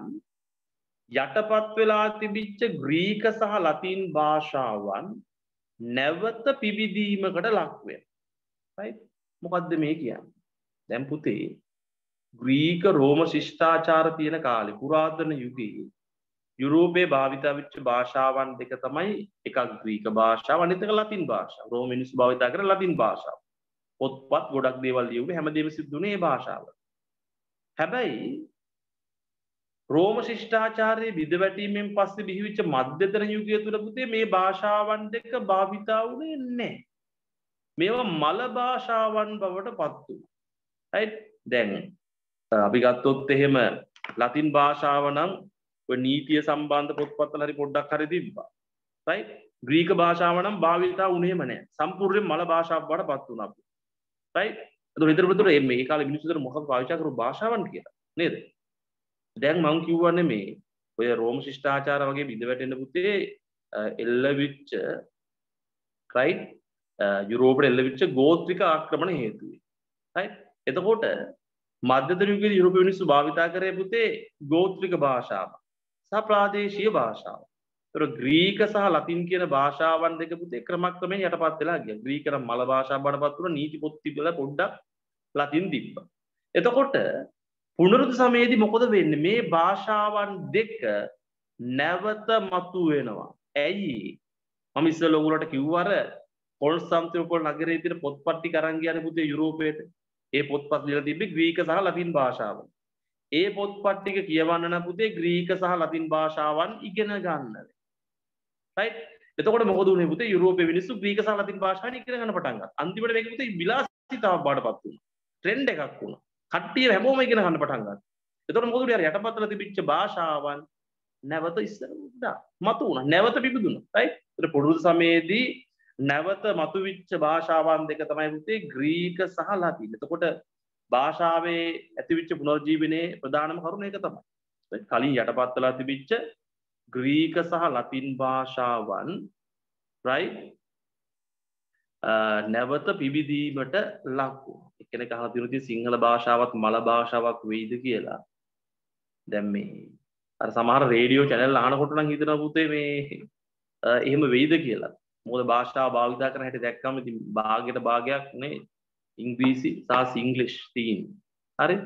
යටපත් වෙලා තිබිච්ච ග්‍රීක සහ ලතින් භාෂාවන් නැවත පිබිදීමකට ලක් වෙනවා. right? මොකද්ද මේ කියන්නේ? දැන් පුතේ ග්‍රීක රෝම ශිෂ්ටාචාර තියෙන කාලේ පුරාතන යුගයේ යුරෝපයේ භාවිත වෙච්ච භාෂාවන් දෙක තමයි එකක් ග්‍රීක භාෂාව අනිත් එක ලතින් භාෂාව. රෝම මිනිස්සු භාවිත කරන ලතින් භාෂාව. පොත්පත් ගොඩක් දේවල් ලියුවේ හැමදේම සිද්ධුනේ මේ භාෂාවල. හැබැයි රෝම ශිෂ්ටාචාරයේ බිඳවැටීමෙන් පස්සේ බිහිවිච්ච මධ්‍යතන යුගය තුල පුතේ මේ භාෂාවන් දෙක භාවිතා වුණේ නැහැ. මේවා මල භාෂාවන් බවට පත් වුණා. right? දැන් අපි ගත්තොත් එහෙම ලතින් භාෂාව නම් ඔය නීතිය සම්බන්ධ පොත්පත්වල හරි පොඩ්ඩක් හරි තිබ්බා. right? ග්‍රීක භාෂාව නම් භාවිතා වුණේම නැහැ. සම්පූර්ණයෙන් මල භාෂාවක් බවට පත් වුණා. right? එතකොට විතර මේ කාලේ මිනිස්සුන්ට මොකක්ද පාවිච්චි කරපු භාෂාවන් කියලා නේද? දැන් මම කියවන්නේ මේ ඔය රෝම ශිෂ්ටාචාර වගේ බිඳ වැටෙන්න පුතේ එල්ලවිච්ච right යුරෝපෙට එල්ලවිච්ච ගෝත්‍රික ආක්‍රමණ හේතුවෙන් right එතකොට මධ්‍යතන යුගයේ යුරෝපීය මිනිස්සු භාවිතා කරේ පුතේ ගෝත්‍රික භාෂාව සහ ප්‍රාදේශීය භාෂාව. ඒතර ග්‍රීක සහ ලතින් කියන භාෂාවන් දෙක පුතේ ක්‍රමක්‍රමයෙන් යටපත් වෙලා ගියා. ග්‍රීක නම් මල භාෂාව බඩපත් වුණා නීති පොත් තිබ්බලා පොඩ්ඩක් ලතින් තිබ්බා. එතකොට පුනරුද සමයේදී මොකද වෙන්නේ මේ භාෂාවන් දෙක නැවත මතුවෙනවා. ඇයි? මම ඉස්සෙල්ලා ඔයගොල්ලන්ට කිව්වා අර කොන්ස්ටන්තිනෝපල් නගරයේ තියෙන පොත්පත් ටික අරන් ගියානේ පුතේ යුරෝපයට. ඒ පොත්පත් ලියලා තිබ්බේ ග්‍රීක සහ ලතින් භාෂාවෙන්. ඒ පොත්පත් ටික කියවන්න නම් පුතේ ග්‍රීක සහ ලතින් භාෂාවන් ඉගෙන ගන්න. right? එතකොට මොකද උනේ පුතේ යුරෝපයේ මිනිස්සු ග්‍රීක සහ ලතින් භාෂාවන් ඉගෙන ගන්න පටන් ගත්තා. අන්තිමට මේක පුතේ විලාසිතාවක් බාටපත් වුණා. ට්‍රෙන්ඩ් එකක් වුණා. කට්ටිය හැමෝම ඉගෙන ගන්න පටන් ගත්තා. එතකොට මොකද උනේ අර යටපත්වල තිබිච්ච භාෂාවන් නැවත ඉස්සරහට මතුවුණා. නැවත පිබිදුණා. right? ඒතර පුරුදු සමයේදී නැවත මතුවිච්ච භාෂාවන් දෙක තමයි පුතේ ග්‍රීක සහ ලතින්. එතකොට භාෂාවේ ඇතිවිච්ච පුනර්ජීවනයේ ප්‍රධානම කරුණ ඒක තමයි. කලින් යටපත් වෙලා තිබිච්ච ග්‍රීක සහ ලතින් භාෂාවන් right නැවත පිබිදීමට ලක් වුණා. එක්කෙනෙක් අහලා තියෙනවා සිංහල භාෂාවත් මල භාෂාවක් වෙයිද කියලා. දැන් මේ අර සමහර රේඩියෝ channel අහනකොට නම් හිතනවා පුතේ මේ එහෙම වෙයිද කියලා. මොකද භාෂාව භාවිත කරන හැටි දැක්කම ඉතින් භාගයට භාගයක් නේ ඉංග්‍රීසි සහ සිංග්ලිෂ් තියෙන්නේ. හරි?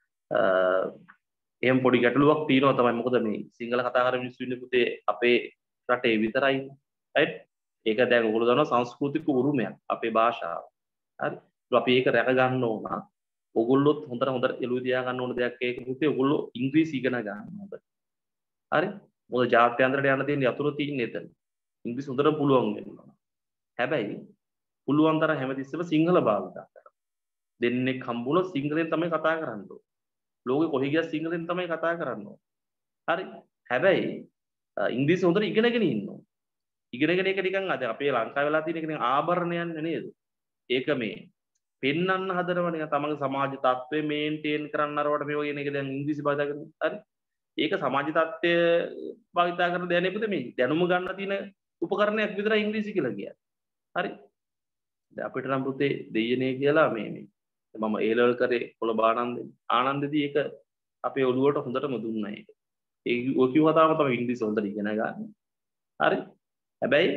එහෙම පොඩි ගැටලුවක් තියෙනවා තමයි. මොකද මේ සිංහල කතා කරන මිනිස්සු ඉන්නේ පුතේ අපේ රටේ විතරයි. right? ඒක දැන් ඔයගොල්ලෝ දන්නවා සංස්කෘතික උරුමයක් අපේ භාෂාව. හරි? අපි ඒක රැක ගන්න ඕන. ඔයගොල්ලොත් හොඳට එළුව තියා ගන්න ඕන දෙයක් ඒක පුතේ ඔයගොල්ලෝ ඉංග්‍රීසි ඉගෙන ගන්න ඕන. හරි? මොකද ජාත්‍යන්තරයට යන්න තියෙන යතුරු තියෙන්නේ එතන. ඉංග්‍රීසි හොඳට පුළුවන් වෙනවා. හැබැයි පුළුවන් තරම් හැමතිස්සෙම සිංහල භාවිත කරන්න. දෙන්නෙක් හම්බුනොත් සිංහලෙන් තමයි කතා කරන්න ඕන. ලෝකෙ කොහේ ගියත් සිංහලෙන් තමයි කතා කරන්න ඕන. හරි? හැබැයි ඉංග්‍රීසි හොඳට ඉගෙනගෙන ඉන්න ඕන. ඉගෙනගෙන ඒක නිකන් අද අපේ ලංකාවේ වෙලා තියෙන එක නිකන් ආභරණයක් නේද? ඒක මේ පෙන්වන්න හදනවා නිකන් තමන්ගේ සමාජ තත්ත්වය මේන්ටේන් කරන්න අරවට මේ වගේ නේද දැන් ඉංග්‍රීසි භාෂාව කරන්නේ. හරි? ඒක සමාජ තත්ත්වය භාවිත කරන දැනෙ පුතේ මේ දැනුම ගන්න තියෙන උපකරණයක් විතරයි ඉංග්‍රීසි කියලා කියන්නේ. හරි? දැන් අපිට නම් පුතේ දෙයනේ කියලා මේ මම A level කරේ කොළඹ ආනන්දේදී ඒක අපේ ඔළුවට හොඳටම දුන්නා ඒක. ඒ ඔය කිව්ව තාම තමයි ඉංග්‍රීසි හොඳට ඉගෙන ගන්න. හරි. හැබැයි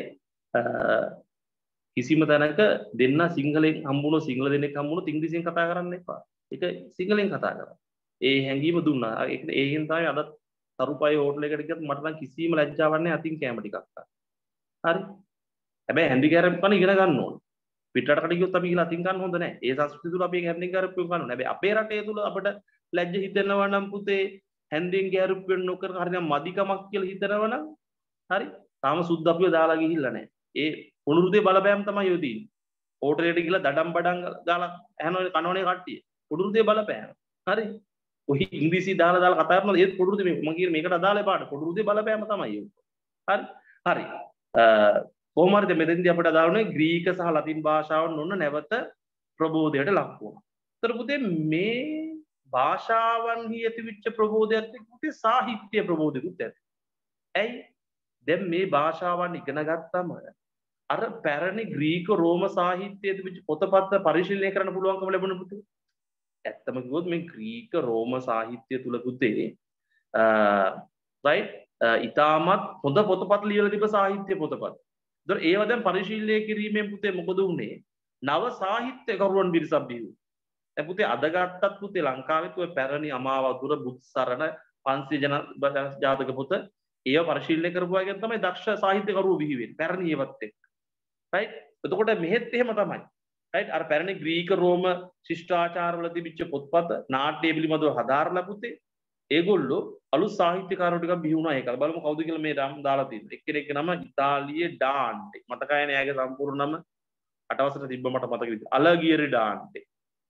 කිසිම තැනක දෙන්න සිංහලෙන් හම්බුනොත් සිංහල දෙනෙක් හම්බුනොත් ඉංග්‍රීසියෙන් කතා කරන්න එපා. ඒක සිංහලෙන් කතා කරන්න. ඒ හැංගීම දුන්නා. ඒකෙන් තමයි අද තරුපයි හෝටල් එකට ගියත් මට නම් කිසිම ලැජ්ජාවක් නැහැ අතින් කැම ටිකක් ගන්න. හරි. හැබැයි හැන්ඩි කැරප් කන ඉගෙන ගන්න ඕනේ. පිටරටකට ගියොත් අපි කියලා අතින් ගන්න හොඳ නැහැ. ඒ සංස්කෘතිය තුල අපි හැන්ඩි කැරප් ගන්න ඕනේ. හැබැයි අපේ රටේ තුල අපිට ලැජ්ජ හිතෙනවා නම් පුතේ හැන්ඩින් කැරප් වෙන්න නොකර හරිනම් මදිකමක් කියලා හිතනවා නම් හරි. තාම සුද්ධ අපිව දාලා ගිහිල්ලා නැහැ. ඒ පුනරුදේ බලපෑම් තමයි යොදීන්නේ. හෝටලෙට ගිහලා දඩම් බඩම් දාලා ඇහනෝනේ කනෝනේ කට්ටිය. පුනරුදේ බලපෑම. හරි. ඔහි ඉංග්‍රීසි දාලා කතා කරනවා ඒත් පුනරුදේ මම කියන මේකට අදාළ පාඩ පුනරුදේ බලපෑම තමයි ඒක. හරි. හරි. කොහොම හරිද මෙතෙන්දී අපිට අදාළ ග්‍රීක සහ ලතින් භාෂාවන් නොන්න නැවත ප්‍රබෝධයට ලක් වුණා. ඒතර පුතේ මේ භාෂාවන්හි ඇතිවෙච්ච ප්‍රබෝධයත් එක්ක පුතේ සාහිත්‍ය ප්‍රබෝධිකුත් ඇති. ඇයි? දැන් මේ භාෂාවන් ඉගෙන ගත්තම අර පැරණි ග්‍රීක රෝම සාහිත්‍යයේ තිබිච්ච පොතපත් පරිශීලනය කරන්න පුළුවන්කම ලැබුණ පුතේ. ඇත්තම කිව්වොත් මේ ග්‍රීක රෝම සාහිත්‍ය තුල පුතේ රයිට් ඊටමත් හොඳ පොතපත් ලියලා තිබ්බ සාහිත්‍ය පොතපත්. ඒතර ඒව දැන් පරිශීලනය කිරීමෙන් පුතේ මොකද වුනේ? නව සාහිත්‍යකරුවන් පිරිසක් බිහි වුණා. දැන් පුතේ අද ගත්තත් පුතේ ලංකාවෙත් ඔය පැරණි අමාවතුර බුත්සරණ 500 ජාතක පොත ඒව පරිශීලනය කරපුවාගෙන් තමයි දක්ෂ සාහිත්‍යකරුවෝ බිහි වෙන්නේ. පැරණි ඒවත් එක්ක. රයිට්? එතකොට මෙහෙත් එහෙම තමයි. රයිට්? අර පැරණි ග්‍රීක රෝම ශිෂ්ටාචාරවල තිබිච්ච පොත්පත් නාට්‍ය පිළිබඳව හදාarලා පුතේ ඒගොල්ලෝ අලුත් සාහිත්‍යකාරයෝ ටිකක් බිහි වුණා ඒකල. බලමු කවුද කියලා මේ නම් දාලා තියෙන්නේ. එක්කෙනෙක්ගේ නම ඉතාලියේ ඩාන්ටේ. මතකයි නේ එයාගේ සම්පූර්ණ නම. අටවසර තිබ්බ මට මතක විදිහට. අලගියරි ඩාන්ටේ.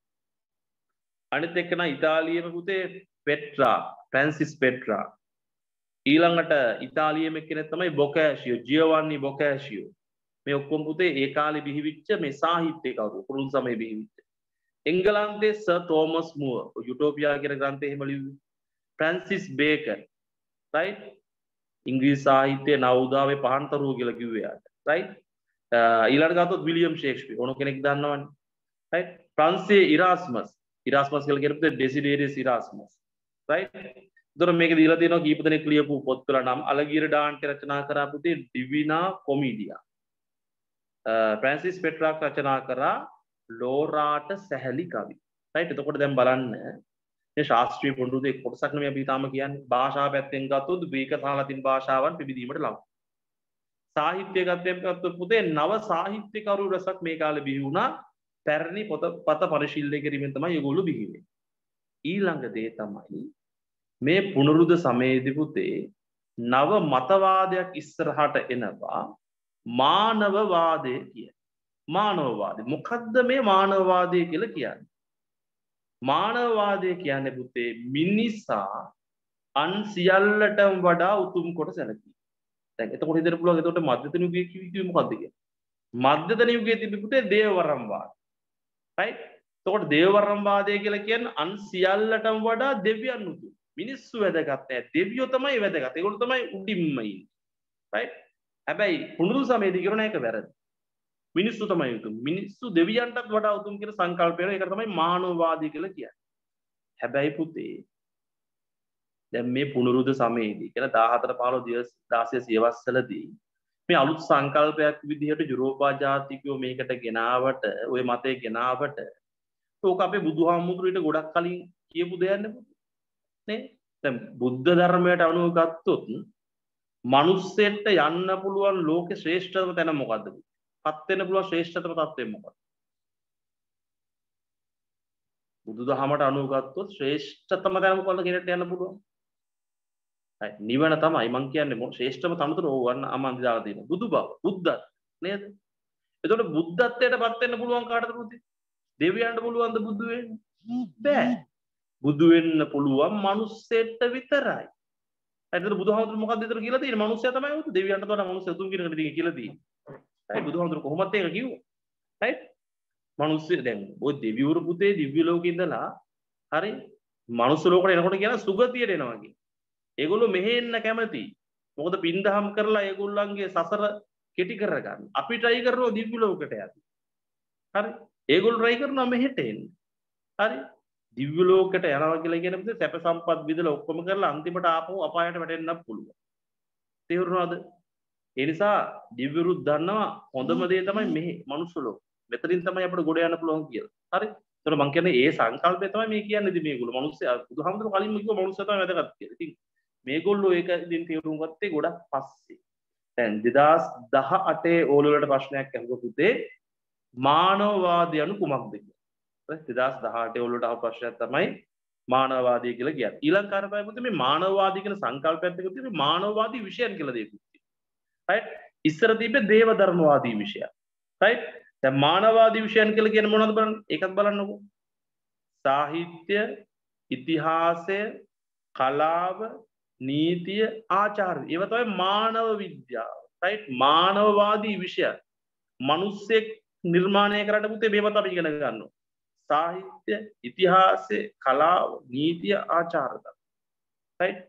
අනිත් එක්කෙනා ඉතාලියේම පුතේ පෙට්‍රා, ෆ්‍රැන්සිස් පෙට්‍රා. ඊළඟට ඉතාලියේම එක්කෙනෙක් තමයි බොකෑෂියෝ, ජියෝවන්නි බොකෑෂියෝ. මේ ඔක්කොම පුතේ ඒ කාලේ බිහිවිච්ච මේ සාහිත්‍යකරු කුරුන් සමයේ බිහිවිච්ච. එංගලන්තයේ සර් තෝමස් මුවර් යුටෝපියා කියන ග්‍රන්ථය එහෙම ලිව්වේ. ෆ්‍රැන්සිස් බේකන් රයිට් ඉංග්‍රීසි සාහිත්‍යයේ නවෝදාවේ පහන්තරුව කියලා කිව්වේ යාට රයිට් ඊළඟට ගත්තොත් විලියම් ෂේක්ස්පියර් ඕන කෙනෙක් දන්නවනේ රයිට් ප්‍රංශයේ ඉරාස්මස් කියලා කියනකොට ඩෙසිඩේරියස් ඉරාස්මස් රයිට් උදේට මේක දීලා තියෙනවා කීප දෙනෙක් ලියපු පොත් වල නම් අලගියර ඩාන්ට් රචනා කරා පුතේ ඩිවිනා කොමීඩියා ෆ්‍රැන්සිස් පෙට්‍රාක් රචනා කරා ලෝරාට සැහැලි කවි රයිට් එතකොට දැන් බලන්න මේ ශාස්ත්‍රීය පොඬුදේ කොටසක් නෙමෙයි අපි තාම කියන්නේ භාෂා පැත්තෙන් ගත්තොත් ග්‍රීක සහ ලතින් භාෂාවන් පිබිදීමට ලක් සාහිත්‍ය ගත්තෙන් ගත්තොත් පුතේ නව සාහිත්‍යකරු රසක් මේ කාලේ බිහි වුණා පැරණි පොතපත පරිශීලනය කිරීමෙන් තමයි ඒගොල්ලෝ බිහි වෙන්නේ ඊළඟ දේ තමයි මේ පුනරුද සමයේදී පුතේ නව මතවාදයක් ඉස්සරහට එනවා මානවවාදය කිය. මානවවාදය මොකද්ද මේ මානවවාදය කියලා කියන්නේ? මානවවාදය කියන්නේ පුතේ මිනිසා අන් සියල්ලටම වඩා උතුම් කොට සැලකීම. දැන් එතකොට හිතන්න පුළුවන් එතකොට මධ්‍යතන යුගයේ කිව්වේ මොකද්ද කියලා? මධ්‍යතන යුගයේ තිබි පුතේ දේවවරම්වාද. රයිට්? එතකොට දේවවරම්වාදය කියලා කියන්නේ අන් සියල්ලටම වඩා දෙවියන් උතුම්. මිනිස්සු වැදගත් නැහැ. දෙවියෝ තමයි වැදගත්. ඒගොල්ලෝ තමයි උඩින්ම ඉන්නේ. රයිට්? හැබැයි පුනරුදු සමයේදී කරන එක වැරදි. මිනිස්සු තමයි උතුම්. මිනිස්සු දෙවියන්ටත් වඩා උතුම් කියන සංකල්පය ඒකට තමයි මානවවාදී කියලා කියන්නේ. හැබැයි පුතේ දැන් මේ පුනරුදු සමයේදී කියලා 14 15 16 සියවස්වලදී මේ අලුත් සංකල්පයක් විදිහට යුරෝපා ජාතිකයෝ මේකට ගෙනාවට ওই මතේ ගෙනාවට ඕක අපේ බුදුහාමුදුරුවෝ ගොඩක් කලින් කියපු දෙයක් නේ. දැන් බුද්ධ ධර්මයට අනුව ගත්තොත් මනුස්සයෙක්ට යන්න පුළුවන් ලෝකේ ශ්‍රේෂ්ඨතම තැන මොකද්ද? පත් වෙන්න පුළුවන් ශ්‍රේෂ්ඨතම තත්ත්වය මොකක්ද? බුදුදහමට අනුව ගත්තොත් ශ්‍රේෂ්ඨතම තැන මොකක්ද කෙනෙක්ට යන්න පුළුවන්? නිවන තමයි මං කියන්නේ ශ්‍රේෂ්ඨම තනතුර ඕවන්න අමන්දි දාලා තියෙනවා. බුදු බව, බුද්ධත් නේද? එතකොට බුද්ධත්වයට පත් වෙන්න පුළුවන් කාටද පුතේ? දෙවියන්ට පුළුවන්ද බුදු වෙන්න? බෑ. බුදු වෙන්න පුළුවන් මනුස්සයෙක්ට විතරයි. එතකොට බුදුහාමුදුරුවෝ මොකක්ද විතර කියලා තියෙන්නේ? මනුස්සයා තමයි උතු. දෙවියන්ට වඩා මනුස්සයා උතුම් කියන එකට කියලා තියෙන්නේ. හරි බුදුහාමුදුරුවෝ කොහොමද ඒක කිව්වේ? රයිට්? මනුස්සය දැන් ඔය දෙවිවරු පුතේ දිව්‍ය ලෝකේ ඉඳලා හරි මනුස්ස ලෝකෙට එනකොට කියන සුගතියට එනවා කියන්නේ. ඒගොල්ලෝ මෙහෙ එන්න කැමති. මොකද පින්දහම් කරලා ඒගොල්ලන්ගේ සසර කෙටි කරගන්න. අපි try කරනවා දිව්‍ය ලෝකෙට යන්න. හරි? ඒගොල්ලෝ try කරනවා මෙහෙට එන්න. හරි? දිව්‍ය ලෝකයට යනවා කියලා කියන පුතේ සැප සම්පත් විඳලා ඔක්කොම කරලා අන්තිමට ආපහු අපායට වැටෙන්නත් පුළුවන්. තේරුණාද? ඒ නිසා දිව්‍යරුත් දන්නවා හොඳම දේ තමයි මෙහි මනුස්ස ලෝක. මෙතනින් තමයි අපිට ගොඩ යන්න පුළුවන් කියලා. හරි? ඒතර මම කියන්නේ ඒ සංකල්පය තමයි මේ කියන්නේ ඉතින් මේගොල්ලෝ. මනුස්සයා බුදුහාමුදුරුවෝ කලින්ම කිව්වා මනුස්සයා තමයි වැදගත් කියලා. ඉතින් මේගොල්ලෝ ඒක ඉතින් තේරුම් ගත්තේ ගොඩක් පස්සේ. දැන් 2018 ඕල වලට ප්‍රශ්නයක් අහුව පුතේ මානවවාදී anu කුමක්ද කියලා. හරි 2018 ඕල වලට අහපු ප්‍රශ්නයක් තමයි මානවවාදී කියලා කියන්නේ. ඊළඟ කාරණාවයි පුතේ මේ මානවවාදී කියන සංකල්පයත් එක්ක තියෙන මානවවාදී විෂයන් කියලා දෙයක්. right ඉස්සර තිබ්බේ දේව ධර්මවාදී විෂය. right දැන් මානවවාදී විෂයන් කියලා කියන්නේ මොනවද බලන්න. ඒකත් බලන්නකෝ. සාහිත්‍ය, ඉතිහාසය, කලාව, නීතිය, ආචාර්ය. ඒවා තමයි මානව විද්‍යාව. right මානවවාදී විෂය. මිනිස්සෙක් නිර්මාණය කරන්න පුතේ මේවත් අපි ඉගෙන ගන්නවා. සාහිත්‍ය, ඉතිහාසය, කලාව, නීතිය, ආචාරය. right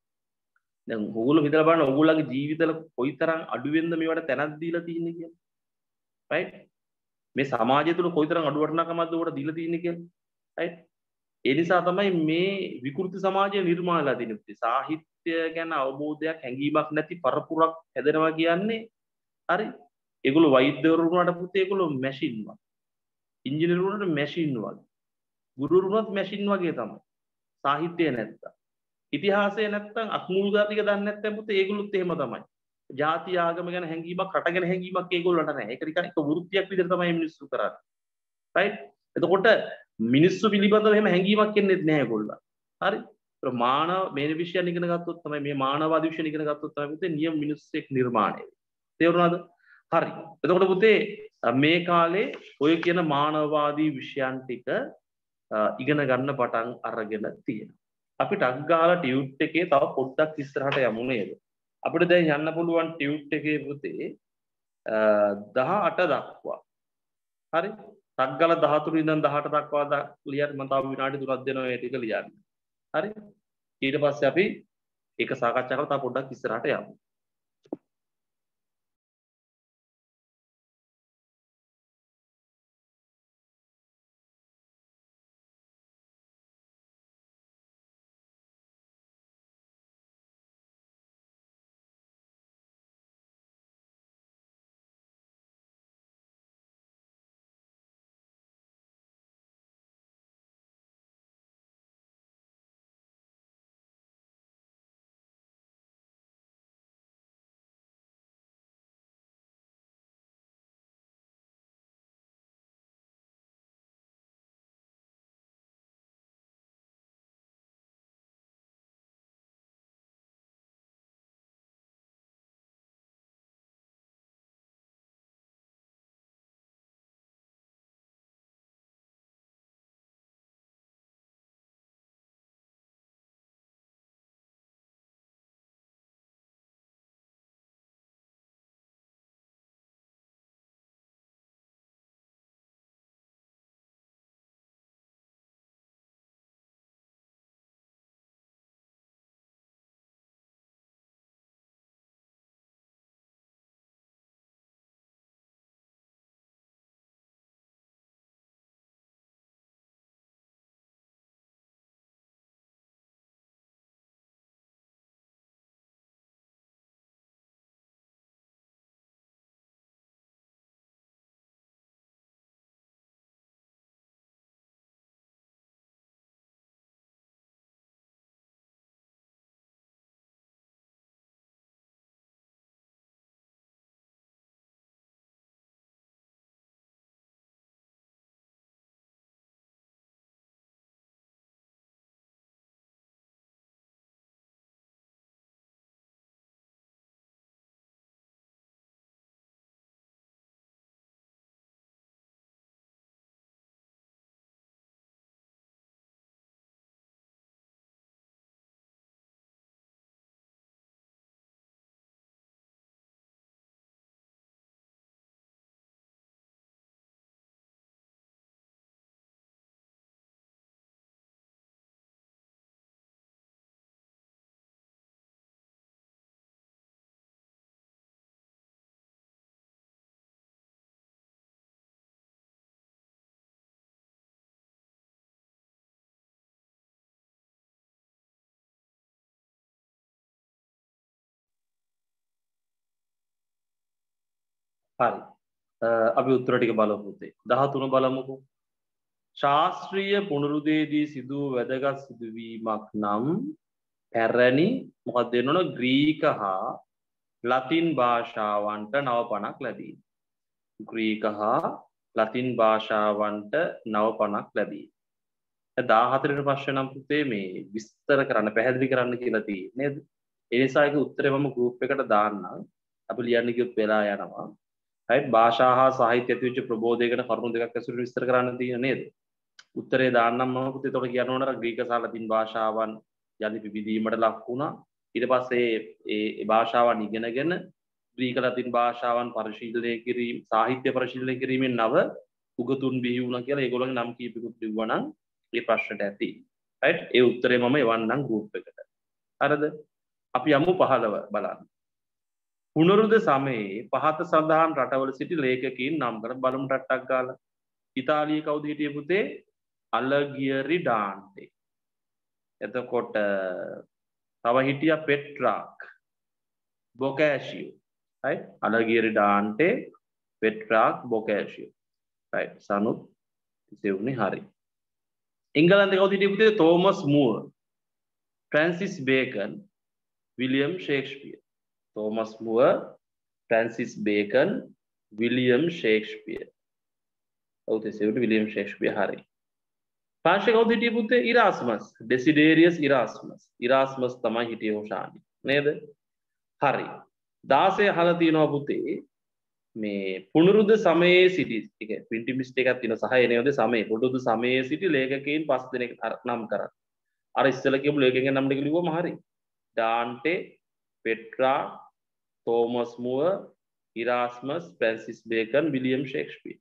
දැන් ඕගොල්ලෝ හිතලා බලන්න ඕගොල්ලන්ගේ ජීවිතවල කොයිතරම් අඩුවෙන්ද මේවට තැනක් දීලා තියෙන්නේ කියලා. right මේ සමාජය තුළ කොයිතරම් අඩු වටිනාකමක්ද උඩ දීලා තියෙන්නේ කියලා. right ඒ නිසා තමයි මේ විකෘති සමාජය නිර්මාණය වෙලා තියෙන්නේ. සාහිත්‍ය ගැන අවබෝධයක් හැඟීමක් නැති පරපුරක් හැදෙනවා කියන්නේ හරි. ඒගොල්ලෝ වෛද්‍යවරු වුණාට පුතේ ඒගොල්ලෝ මැෂින් වගේ. ඉංජිනේරු වුණාට මැෂින් වගේ. ගුරුවරු වුණත් මැෂින් වගේ තමයි. සාහිත්‍යය නැත්තම්. ඉතිහාසය නැත්තම් අක්මුල් ගාතික දන්නේ නැත්නම් පුතේ ඒගොල්ලොත් එහෙම තමයි. ජාති ආගම ගැන හැඟීමක් රට ගැන හැඟීමක් ඒගොල්ලන්ට නැහැ. ඒක නිකන් එක වෘත්තියක් විදිහට තමයි මිනිස්සු කරන්නේ. right එතකොට මිනිස්සු පිළිබඳව එහෙම හැඟීමක් එන්නේ නැහැ ඒගොල්ලන්. හරි? ඒතර මානව මේ විෂයන් ඉගෙන ගත්තොත් තමයි මේ මානවවාදී විෂයන් ඉගෙන ගත්තොත් තමයි පුතේ නියම මිනිස්සෙක් නිර්මාණය වෙන්නේ. තේරුණාද? හරි. එතකොට පුතේ මේ කාලේ ඔය කියන මානවවාදී විෂයන් ටික ඉගෙන ගන්න පටන් අරගෙන තියෙනවා. අපි ටක් ගාලා ටියුට් එකේ තව පොඩ්ඩක් ඉස්සරහට යමු නේද? අපිට දැන් යන්න පුළුවන් ටියුට් එකේ පුතේ 18 දක්වා. හරි? ටක් ගාලා 13 ඉඳන් 18 දක්වා ලියන්න මම තව විනාඩි 3ක් දෙනවා ඒ ටික ලියන්න. හරි? ඊට පස්සේ අපි ඒක සාකච්ඡා කරලා තව පොඩ්ඩක් ඉස්සරහට යමු. හරි. අපි උත්තර ටික බලමු පුතේ. 13 බලමුකෝ. ශාස්ත්‍රීය පුනරුදේදී සිදු වැදගත් සිදුවීමක් නම් පැරණි මොකක්ද වෙනවනේ ග්‍රීක හා ලතින් භාෂාවන්ට නවපණක් ලැබීම. ග්‍රීක හා ලතින් භාෂාවන්ට නවපණක් ලැබීම. 14 වෙනි ප්‍රශ්නේ නම් පුතේ මේ විස්තර කරන්න පැහැදිලි කරන්න කියලා තියෙන්නේ නේද? ඒ නිසා ඒක උත්තරේ මම ගෲප් එකට දාන්නම්. අපි ලියන්න කිව්වොත් වෙලා යනවා. right භාෂා හා සාහිත්‍ය ඇතිවෙච්ච ප්‍රබෝධයකට කරුණු දෙකක් ඇසුරින් විස්තර කරන්න තියෙන නේද? උත්තරේ දාන්නම් මම පුතේ. එතකොට කියන්න ඕන අර ග්‍රීක සහ ලතින් භාෂාවන් යලි පිබිදීමට ලක් වුණා. ඊට පස්සේ ඒ භාෂාවන් ඉගෙනගෙන ග්‍රීක ලතින් භාෂාවන් පරිශීලනය කිරීම සාහිත්‍ය පරිශීලනය කිරීමෙන් නව උගතුන් බිහි වුණා කියලා ඒගොල්ලන්ගේ නම් කීපෙකුත් ලිව්වා නම් මේ ප්‍රශ්නට ඇති. right ඒ උත්තරේ මම එවන්නම් group එකට. හරිද? අපි යමු 15 බලන්න. පුනරුද සමයේ පහත සඳහන් රටවල සිටි ලේඛකයින් නම් කර බලමු රටක් ගාලා. ඉතාලියේ කවුද හිටියේ පුතේ? අලගියරි ඩාන්ටේ. එතකොට තව හිටියා පෙට්‍රාක් බොකාෂියෝ. right අලගියරි ඩාන්ටේ පෙට්‍රාක් බොකාෂියෝ. right සනුත් ඉසෙවුනේ හරි. ඉංගලන්තේ කවුද හිටියේ පුතේ? Thomas More, Francis Bacon, William Shakespeare. Thomas More, Francis Bacon, William Shakespeare. කවුද ඉසෙවුනේ? විලියම් ෂේක්ස්පියර් හරි. පාෂේ කවුද හිටියේ පුතේ? ඉරාස්මස්, ඩෙසිඩේරියස් ඉරාස්මස්. ඉරාස්මස් තමයි හිටියේ හොෂානි නේද? හරි. 16 අහලා තියෙනවා පුතේ මේ පුනරුද සමයේ සිටි ටික පින්ටි මිස්ටේක් එකක් තියෙනවා සහ එනේද සමයේ පුනරුද සමයේ සිටි ලේඛකයන් 5 දෙනෙක් නම් කරා. අර ඉස්සෙල්ලා කියපු ලේඛකයන් නම් ටික ලිව්වම හරි. Dante, Petrarch, Thomas More, Erasmus, Francis Bacon, William Shakespeare.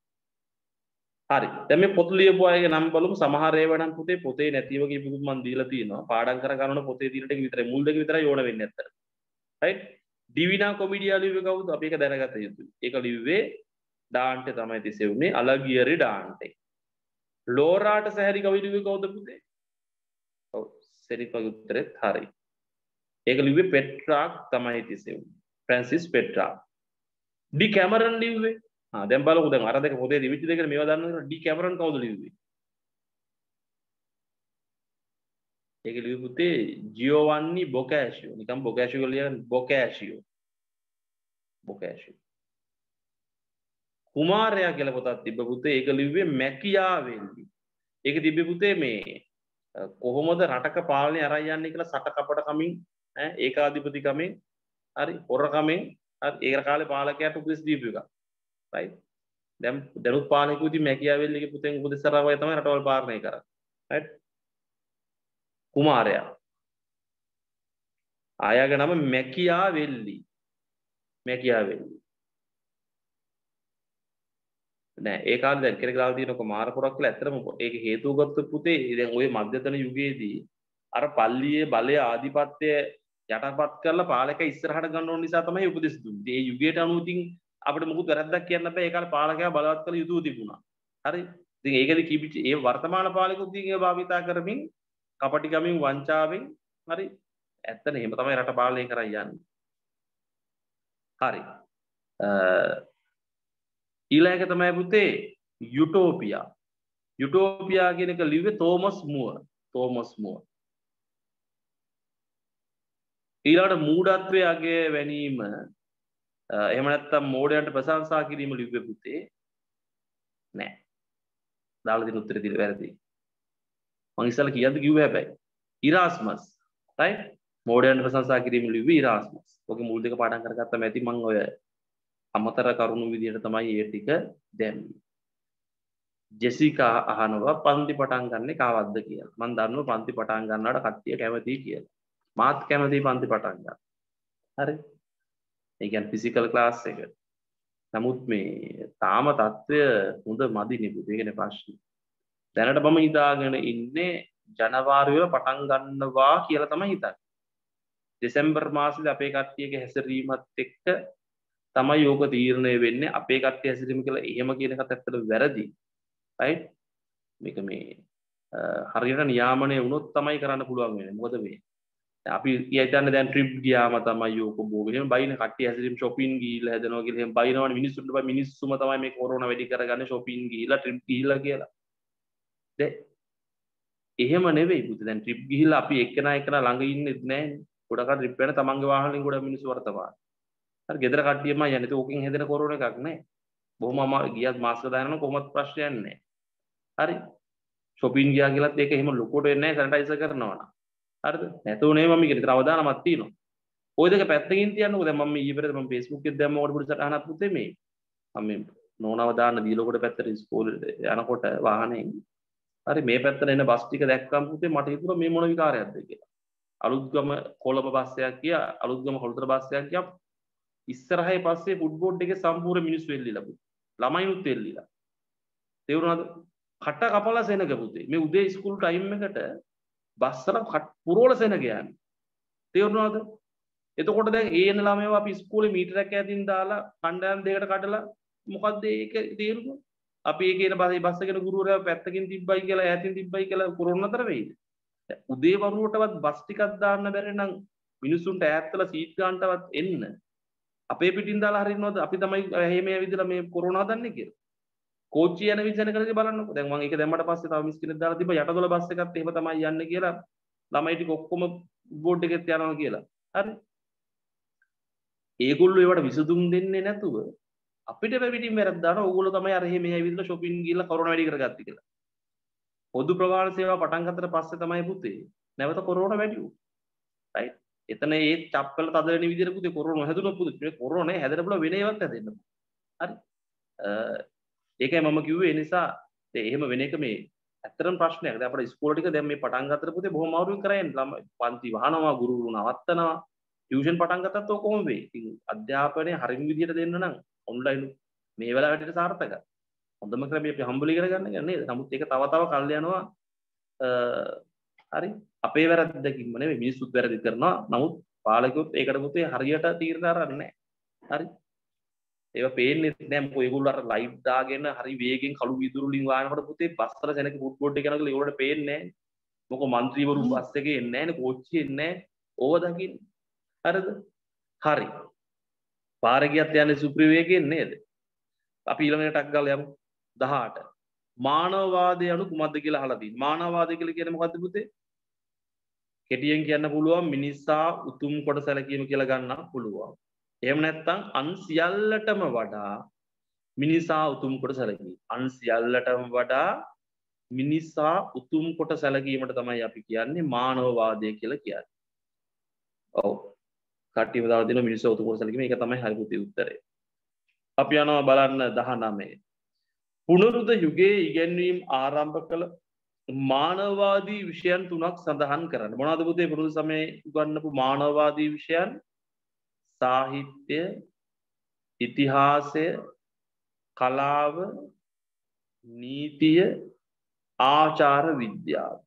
හරි. දැන් මේ පොත ලියපු අයගේ නම් බලමු. සමහර ඒවා නම් පුතේ පොතේ නැතිව කියපුකුත් මම දීලා තියෙනවා. පාඩම් කර ගන්නකොට පොතේ තියෙන ටික විතරයි මුල් දෙක විතරයි ඕන වෙන්නේ නැත්තර. right ඩිවිනා කොමිඩියා ලිව්වේ කවුද? අපි ඒක දැනගත යුතුයි. ඒක ලිව්වේ ඩාන්ටේ තමයි තිසෙව්නේ. අලගියරි ඩාන්ටේ. ලෝරාට සැහැරි කවි ලිව්වේ කවුද පුතේ? ඔව් සෙරිපගේ උත්තරෙත් හරි. ඒක ලිව්වේ පෙට්‍රාක් තමයි තිසෙව්නේ. Francis Petrarch. ඩි කැමරන් ලිව්වේ දැන් බලමු. දැන් අර දෙක පොතේ දිවිච්ච දෙකට මේවා දන්නවද? ඩි කැමරන් කවුද ලිව්වේ? ඒක ලිව්වේ පුතේ ජියෝවන්නි බොකාෂියෝ. නිකන් බොකාෂියෝ ලියන බොකාෂියෝ. බොකාෂියෝ. කුමාරයා කියලා පොතක් තිබ්බ පුතේ. ඒක ලිව්වේ මැකියාවෙල්ලි. ඒක තිබ්බේ පුතේ මේ කොහොමද රටක පාලනය අරන් යන්නේ කියලා සට කපට කමින් ඒකාධිපති කමින් හරි හොර කමින් හරි ඒ කාලේ පාලකයාට උපදෙස් දීපු එක. right දැන් දරුත් පාලකයෙකු ඉතින් මැකියාවෙල්ලිගේ පුතෙන් උපදෙස් අරගෙන තමයි රටවල් පාලනය කරන්නේ. right කුමාරයා ආයාගේ නම මැකියාවෙල්ලි. මැකියාවෙල්ලි නෑ ඒ කාලේ දැන් කෙනෙක් දාලා තියෙනක මාර පොරක් කියලා ඇත්තටම ඒක හේතුව ගත්තොත් පුතේ දැන් ওই මධ්‍යතන යුගයේදී අර පල්ලියේ බලය ආධිපත්‍ය යටපත් කරලා පාලකයා ඉස්සරහට ගන්න ඕන නිසා තමයි උපදෙස් දුන්නේ. ඒ යුගයට අනුව ඉතින් අපිට මොකුත් වැරද්දක් කියන්න බෑ. ඒ කාලේ පාලකයා බලවත් කළ යුතුව තිබුණා. හරි. ඉතින් ඒකදී කිවිච ඒ වර්තමාන පාලකුත් ඉතින් ඒ භාවිතා කරමින් කපටිකමින් වංචාවෙන් හරි ඇත්තනේ එහෙම තමයි රට පාලනය කරන් යන්නේ. හරි. ඊළඟ තමයි පුතේ යුටෝපියා. යුටෝපියා කියන එක ලිව්වේ තෝමස් මූර්. තෝමස් මූර්. ඊළඟට මූඩත්වයේ අගය වැනීම එහෙම නැත්නම් මෝඩයන්ට ප්‍රශංසා කිරීම ලිව්වේ පුතේ නෑ. දාලා දෙන උත්තරේ දිල වැරදි. මං ඉස්සෙල්ලා කියද්දි කිව්වේ හැබැයි ඉරාස්මස්. right මෝඩයන්ට ප්‍රශංසා කිරීම ලිව්වේ ඉරාස්මස්. ඔගේ මුල් දෙක පාඩම් කරගත්තම ඇති මං ඔය අමතර කරුණු විදියට තමයි ඒ ටික දැම්මේ. ජෙසිකා අහනවා පන්ති පටන් ගන්නෙ කාවද්ද කියලා. මම දන්නවා පන්ති පටන් ගන්නවට කට්ටිය කැමතියි කියලා. මාත් කැමතියි පන්ති පටන් ගන්න. හරි. ඒ කියන්නේ ෆිසිකල් ක්ලාස් එක. නමුත් මේ තාම තත්ත්වය හොඳ මදි නෙබුද? ඒකනේ ප්‍රශ්නේ. දැනට මම හිතාගෙන ඉන්නේ ජනවාරි වල පටන් ගන්නවා කියලා තමයි හිතන්නේ. දෙසැම්බර් මාසෙදී අපේ කට්ටියගේ හැසිරීමත් එක්ක තමයි යෝග තීරණය වෙන්නේ. අපේ කට්ටිය හැසිරීම කියලා එහෙම කියන එකත් ඇත්තට වැරදි. right මේක මේ හරියට නියාමනය වුණොත් තමයි කරන්න පුළුවන් වෙන්නේ. මොකද මේ අපි කියතන්නේ දැන් ට්‍රිප් ගියාම තමයි යෝක බෝග. එහෙම බයින කට්ටිය හැසිරීම shopping ගිහිල්ලා හැදෙනවා කියලා එහෙම බයිනවනේ මිනිස්සුන්ට. බයි මිනිස්සුම තමයි මේ කොරෝනා වැඩි කරගන්නේ shopping ගිහිල්ලා ට්‍රිප් ගිහිල්ලා කියලා. දැන් එහෙම නෙවෙයි පුතේ. දැන් ට්‍රිප් ගිහිල්ලා අපි එක්කෙනා ළඟ ඉන්නෙත් නෑනේ. ගොඩක් ට්‍රිප් වෙන තමන්ගේ වාහනවලින් ගොඩක් මිනිස්සු වර්තමාන. හරි ගෙදර කට්ටියම යන්නේ. ඒක ඕකෙන් හැදෙන කොරෝනා එකක් නෑ. බොහොම අමාරු ගියත් මාස්ක් දාගෙන කොහොමත් ප්‍රශ්නයක් නෑ. හරි shopping ගියා කියලාත් ඒක එහෙම ලොකුවට වෙන්නේ නෑ සැනිටයිසර් කරනවා නම්. හරිද? නැතුව නෙවෙයි මම කියන්නේ. ඒතර අවදානමක් තියෙනවා. ওই දෙක පැත්තකින් තියන්නකෝ. දැන් මම ඊයේ පෙරේද මම Facebook එකේ දැම්ම ඔකට පොඩි සටහනක් පුතේ මේ. මම මේ නෝනව දාන්න දීලකොට පැත්තට ඉස්කෝලේ යනකොට වාහනේ. හරි මේ පැත්තට එන බස් ටික දැක්කම පුතේ මට හිතුණා මේ මොන විකාරයක්ද කියලා. අලුත්ගම කොළඹ බස් එකක් ගියා. අලුත්ගම කොළඹ බස් එකක් ගියා. ඉස්සරහේ පස්සේ ෆුට්බෝඩ් එකේ සම්පූර්ණ මිනිස්සු එල්ලිලා පුතේ. ළමයිනුත් එල්ලිලා. තේරුණාද? කට කපලා සෙනග පුතේ. මේ උදේ ඉස්කෝල ටයිම් එකට බස් වල පුරවල සෙනග යන්නේ. තේරුණාද? එතකොට දැන් ඒ එන ළමයව අපි ඉස්කෝලේ මීටරයක් ඈතින් දාලා කණ්ඩායම් දෙකකට කඩලා මොකද්ද ඒක තේරුම? අපි ඒකේ එන බස් එකේ ගුරුවරයා පැත්තකින් තිබ්බයි කියලා ඈතින් තිබ්බයි කියලා කොරෝනා නතර වෙයිද? උදේ වරුවටවත් බස් ටිකක් දාන්න බැරි නම් මිනිස්සුන්ට ඈත්ලා සීට් ගන්නටවත් එන්න අපේ පිටින් දාලා හරිනවද? අපි තමයි එහෙම ඇවිදලා මේ කොරෝනා හදන්නේ කියලා. කෝච්චිය යන විදිහට කරලා බලන්නකො. දැන් මම ඒක දැම්මට පස්සේ තව මිස් කෙනෙක් දාලා තිබ්බා යටදොල බස් එකත් එහෙම තමයි යන්නේ කියලා. ළමයි ටික ඔක්කොම බෝඩ් එකෙත් යනවා කියලා. හරි. ඒගොල්ලෝ ඒවට විසඳුම් දෙන්නේ නැතුව අපිට පිටින් වැරද්ද දාන ඕගොල්ලෝ තමයි අර එහෙම ඇවිදලා shopping ගිහලා කොරෝනා වැඩි කරගත්තේ කියලා. පොදු ප්‍රවාහන සේවාව පටන් ගත්තට පස්සේ තමයි පුතේ නැවත කොරෝනා වැඩි වුනේ. රයිට්. එතන ඒ චප්පල තද වෙන විදිහට පුතේ කොරෝනා හැදුණා පුතේ. කොරෝනා හැදෙන බල වෙන ඒවත් හැදෙන්න. හරි. ඒකයි මම කිව්වේ ඒ නිසා එහෙම වෙන එක මේ ඇත්තටම ප්‍රශ්නයක්. දැන් අපේ ඉස්කෝල ටික දැන් මේ පටන් ගත්තට පුතේ බොහොම අමාරුවෙන් කරන්නේ. ළමයි පන්ති වහනවා, ගුරුවරු නවත්තනවා. ටියුෂන් පටන් ගත්තත් ඔක කොහොම වෙයි? ඉතින් අධ්‍යාපනය හරිම විදිහට දෙන්න නම් ඔන්ලයින් මේ වෙලාවට සාර්ථකයි. හොඳම ක්‍රමය අපි හම්බුලි කරගන්න එක නේද? නමුත් ඒක තව කල් යනවා. හරි අපේ වැරද්දකින්ම නෙමෙයි මිනිස්සුත් වැරදි කරනවා. නමුත් පාලකයොත් ඒකට පුතේ හරියට තීරණ අරන්නේ නැහැ. හරි ඒව පේන්නේ නැහැ. මොකද ඒගොල්ලෝ අර ලයිව් දාගෙන හරි වේගෙන් කළු විදුරු වලින් වාහනකට පුතේ බස් වල සෙනක ෆුට්බෝඩ් එක යනකොට ඒගොල්ලන්ට පේන්නේ නැහැ. මොකද മന്ത്രിවරු බස් එකේ එන්නේ නැහැ නේ, කෝච්චියේ එන්නේ නැහැ. ඕව දකින්න. හරිද? හරි. පාරේ ගියත් යන්නේ සුප්‍රවේගයෙන් නේද? අපි ඊළඟට ටක් ගාලා යමු 18. මානවවාදය අනු කුමක්ද කියලා අහලා තියෙනවා. මානවවාදය කියලා කියන්නේ මොකද්ද පුතේ? කෙටියෙන් කියන්න පුළුවන් මිනිසා උතුම් කොට සැලකීම කියලා ගන්න පුළුවන්. එහෙම නැත්නම් අන් සියල්ලටම වඩා මිනිසා උතුම් කොට සැලකීම. අන් සියල්ලටම වඩා මිනිසා උතුම් කොට සැලකීමට තමයි අපි කියන්නේ මානවවාදය කියලා කියන්නේ. ඔව්. කට්ටියව දාලා දෙන මිනිසා උතුම් කොට සැලකීම ඒක තමයි හරි පුතේ උත්තරේ. අපි යනවා බලන්න 19. පුනරුද යුගයේ ඉගැන්වීම් ආරම්භ කළ මානවවාදී විෂයන් 3ක් සඳහන් කරන්න. මොනවද පුතේ පුරුදු සමයේ උගන්වපු මානවවාදී විෂයන්? සාහිත්‍ය, ඉතිහාසය, කලාව, නීතිය, ආචාර විද්‍යාව.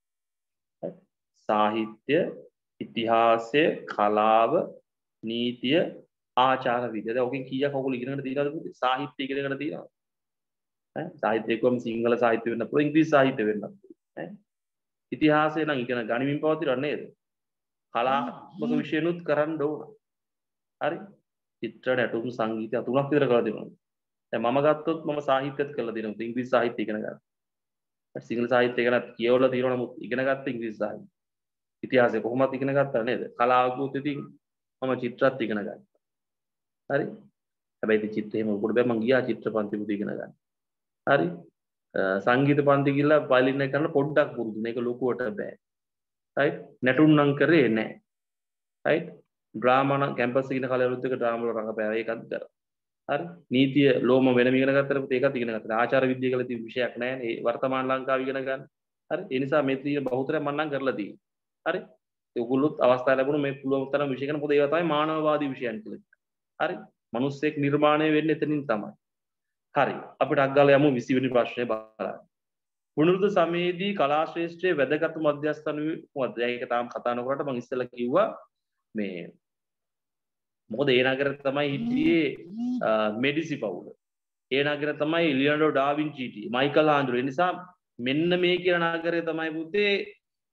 සාහිත්‍ය, ඉතිහාසය, කලාව, නීතිය, ආචාර විද්‍යාව. දැන් ඔකෙන් කීයක් ඔයගොල්ලෝ ඉගෙනගෙන තියෙනවද පුතේ? සාහිත්‍ය ඉගෙනගෙන තියෙනවද? සාහිත්‍ය කොම් සිංහල සාහිත්‍ය වෙන්න පුළුවන්, ඉංග්‍රීසි සාහිත්‍ය වෙන්න පුළුවන්. ඉතිහාසය නම් ඉගෙන ගනිමින් පවතිනව නේද? කලාත්මක විෂයනුත් කරන්න ඕන. හරි? චිත්‍ර, නැටුම්, සංගීතය තුනක් විතර කරලා දෙනවා. දැන් මම ගත්තොත් මම සාහිත්‍යත් කරලා දෙනවා. ඉංග්‍රීසි සාහිත්‍ය ඉගෙන ගන්න. සිංහල සාහිත්‍ය ගැන කියවලා තියෙනවා නමුත් ඉගෙන ගත්ත ඉංග්‍රීසි සාහිත්‍ය. ඉතිහාසය කොහොමද ඉගෙන ගත්තා නේද? කලාවකුත් ඉතින් මම චිත්‍රත් ඉගෙන ගත්තා. හරි? හැබැයි ඉතින් චිත්‍රය එහෙම උඩ බෑ මම ගියා චිත්‍රපන්ති පුදු ඉගෙන ගන්න. හරි? සංගීත පන්ති ගිහලා වයලින් එක කරන්න පොඩ්ඩක් පුරුදු. මේක ලොකුවට බෑ. රයිට්? නැටුම් නම් කරේ නෑ. රයිට්? ඩ්‍රාමා නම් කැම්පස් එකේ ඉන්න කාලේ එක ඩ්‍රාමා වල රඟපෑවා. ඒකත් කරා. හරි? නීතිය ලෝම වෙනම ඉගෙන ගත්තට ඒකත් ඉගෙන ගත්තා. ආචාර විද්‍යාව කියලා තියෙන විෂයක් නෑ නේ. වර්තමාන ලංකාව ඉගෙන ගන්න. හරි? ඒ නිසා මේ තියෙන බහුතරයක් මම නම් කරලා තියෙන්නේ. හරි? ඒගොල්ලොත් අවස්ථාව ලැබුණා මේ පුළුවන් තරම් විෂය කරන පොත ඒවා තමයි මානවවාදී විෂයන් කියලා. හරි? මිනිස්සෙක් නිර්මාණය වෙන්නේ එතනින් තමයි. හරි අපිට අග්ගාලා යමු 20 වෙනි ප්‍රශ්නේ බලන්න. පුනරුද සමයේදී කලා ශ්‍රේෂ්ඨයේ වැදගත් මධ්‍යස්ථාන මොකද? ඒක තාම කතා නොකරට මම ඉස්සෙල්ලා කිව්වා මේ මොකද ඒ නගරේ තමයි හිටියේ මෙඩිසි පවුල. ඒ නගරේ තමයි ලියනාඩෝ ඩා වින්චි හිටියේ. මයිකල් ආන්ඩ්‍රෝ. ඒ නිසා මෙන්න මේ කියන නගරේ තමයි පුතේ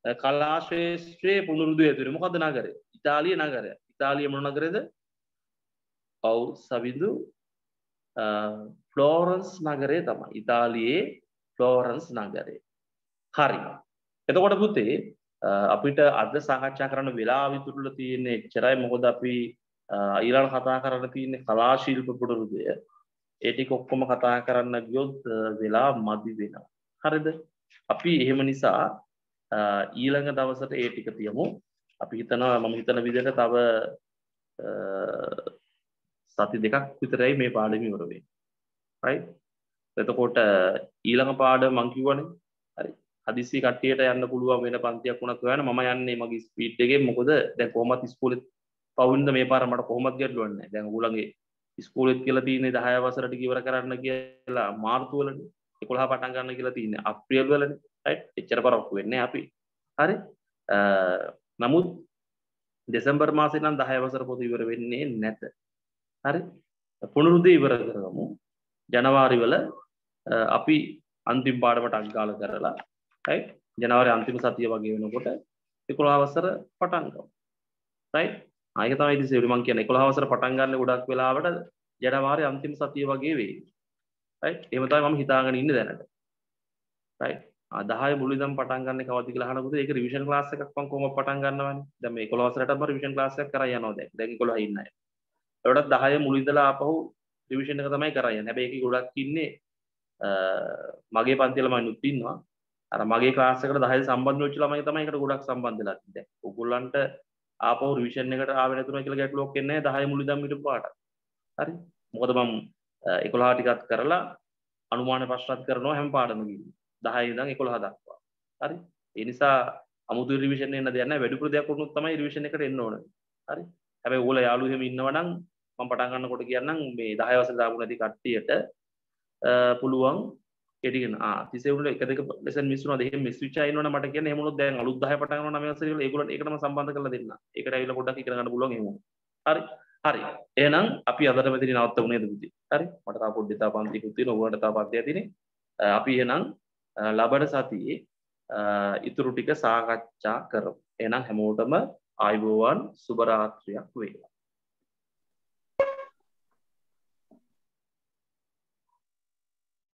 කලා ශ්‍රේෂ්ඨයේ පුනරුදු හේතුනේ මොකද්ද නගරය? ඉතාලිය නගරය. ඉතාලිය මොන නගරයද? ඔව් සවිදු ෆ්ලෝරන්ස් නගරය තමයි. ඉතාලියේ ෆ්ලෝරන්ස් නගරය. හරි. එතකොට පුතේ අපිට අද සාකච්ඡා කරන්න වෙලාව ඉතුරුලා තියෙන්නේ එච්චරයි. මොකද අපි ඊළඟ කතා කරන්න තියෙන්නේ කලා ශිල්ප පුනරුදය. ඒ ටික ඔක්කොම කතා කරන්න ගියොත් වෙලා මදි වෙනවා. හරිද? අපි එහෙම නිසා ඊළඟ දවසට ඒ ටික තියමු. අපි හිතනවා මම හිතන විදිහට තව සති දෙකක් විතරයි මේ පාඩම ඉවර වෙන්නේ. right? එතකොට ඊළඟ පාඩම මම කිව්වනේ. හරි. හදිස්සි කට්ටියට යන්න පුළුවන් වෙන පන්තියක් වුණත් හොයන්න මම යන්නේ මගේ ස්පීඩ් එකෙන්. මොකද දැන් කොහොමත් ඉස්කෝලේ පවුන්ද මේ පාර මට කොහොමත් ගැටලුවක් නැහැ. දැන් ඕගොල්ලන්ගේ ඉස්කෝලෙත් කියලා තියෙන්නේ 10 වසරට ඉවර කරන්න කියලා මාර්තු වලනේ. 11 පටන් ගන්න කියලා තියෙන්නේ අප්‍රේල් වලනේ. right? එච්චර පරක්කු වෙන්නේ අපි. හරි. නමුත් දෙසැම්බර් මාසේ නම් 10 වසර පොත ඉවර වෙන්නේ නැත. හරි. පුනරුදය ඉවර කරගමු. ජනවාරි වල අපි අන්තිම පාඩමට අග්ගාල කරලා right? ජනවාරි අන්තිම සතිය වගේ වෙනකොට 11 වසර පටන් ගමු. right? ආයෙක තමයි ඉතින් සෙවි මම කියන්නේ 11 වසර පටන් ගන්න ගොඩක් වෙලාවට ජනවාරි අන්තිම සතිය වගේ වෙයි. right? එහෙම තමයි මම හිතාගෙන ඉන්නේ දැනට. right? 10 මුල ඉඳන් පටන් ගන්න කවද්ද කියලා අහනකොට ඒක රිවිෂන් ක්ලාස් එකක් මම කොහොමද පටන් ගන්නවනේ. දැන් මේ 11 වසරට මම රිවිෂන් ක්ලාස් එකක් කරා යනවා දැන්. දැන් 11 ඉන්න අය. ඒකට 10 මුල ඉඳලා ආපහු රිවිෂන් එක තමයි කරා යන්නේ. හැබැයි ඒකේ ගොඩක් ඉන්නේ මගේ පන්ති ළමයිනුත් ඉන්නවා. අර මගේ ක්ලාස් එකට 10 සම්බන්ධ වෙච්ච ළමයි තමයි ඒකට ගොඩක් සම්බන්ධ වෙලා තින්නේ. ඔයගොල්ලන්ට ආපහු රිවිෂන් එකට ආවෙ නැතුණා කියලා ගැටලුවක් එන්නේ නැහැ 10 මුල ඉඳන් හිටපු පාට. හරි. මොකද මම 11 ටිකත් කරලා අනුමාන ප්‍රශ්නත් කරනවා හැම පාඩමකින්ම 10 ඉඳන් 11 දක්වා. හරි. ඒ නිසා අමුතු රිවිෂන් එන්න දෙයක් නැහැ. වැඩිපුර දෙයක් වුණොත් තමයි රිවිෂන් එකට එන්න ඕනේ. හරි. හැබැයි ඕගොල්ලෝ යාළුවෝ එහෙම ඉන්නවා නම් මම පටන් ගන්නකොට කියන්නම් මේ 10 වසර දාපු නැති කට්ටියට පුළුවන් කෙටිගෙන තිසෙවුල එක දෙක ලෙසන් මිස් වුණාද එහෙම මිස් වෙච්ච අය ඉන්නවනම් මට කියන්න එහෙම වුණොත් දැන් අලුත් 10 පටන් ගන්නවා 9 වසරේ ඉවල ඒගොල්ලන්ට ඒකටම සම්බන්ධ කරලා දෙන්න. ඒකට ඇවිල්ලා පොඩ්ඩක් ඉගෙන ගන්න පුළුවන් එහෙම. හරි. හරි. එහෙනම් අපි අදට මෙතන නවත්තමු නේද පුතේ? හරි. මට තා පොඩ්ඩක් තා පන්තිකුත් තියෙනවා. ඔයාලට තා පන්තියක් තියෙන්නේ. අපි එහෙනම් ලබන සතියේ ඉතුරු ටික සාකච්ඡා කරමු. එහෙනම් හැමෝටම ආයුබෝවන් සුබ රාත්‍රියක් වේවා.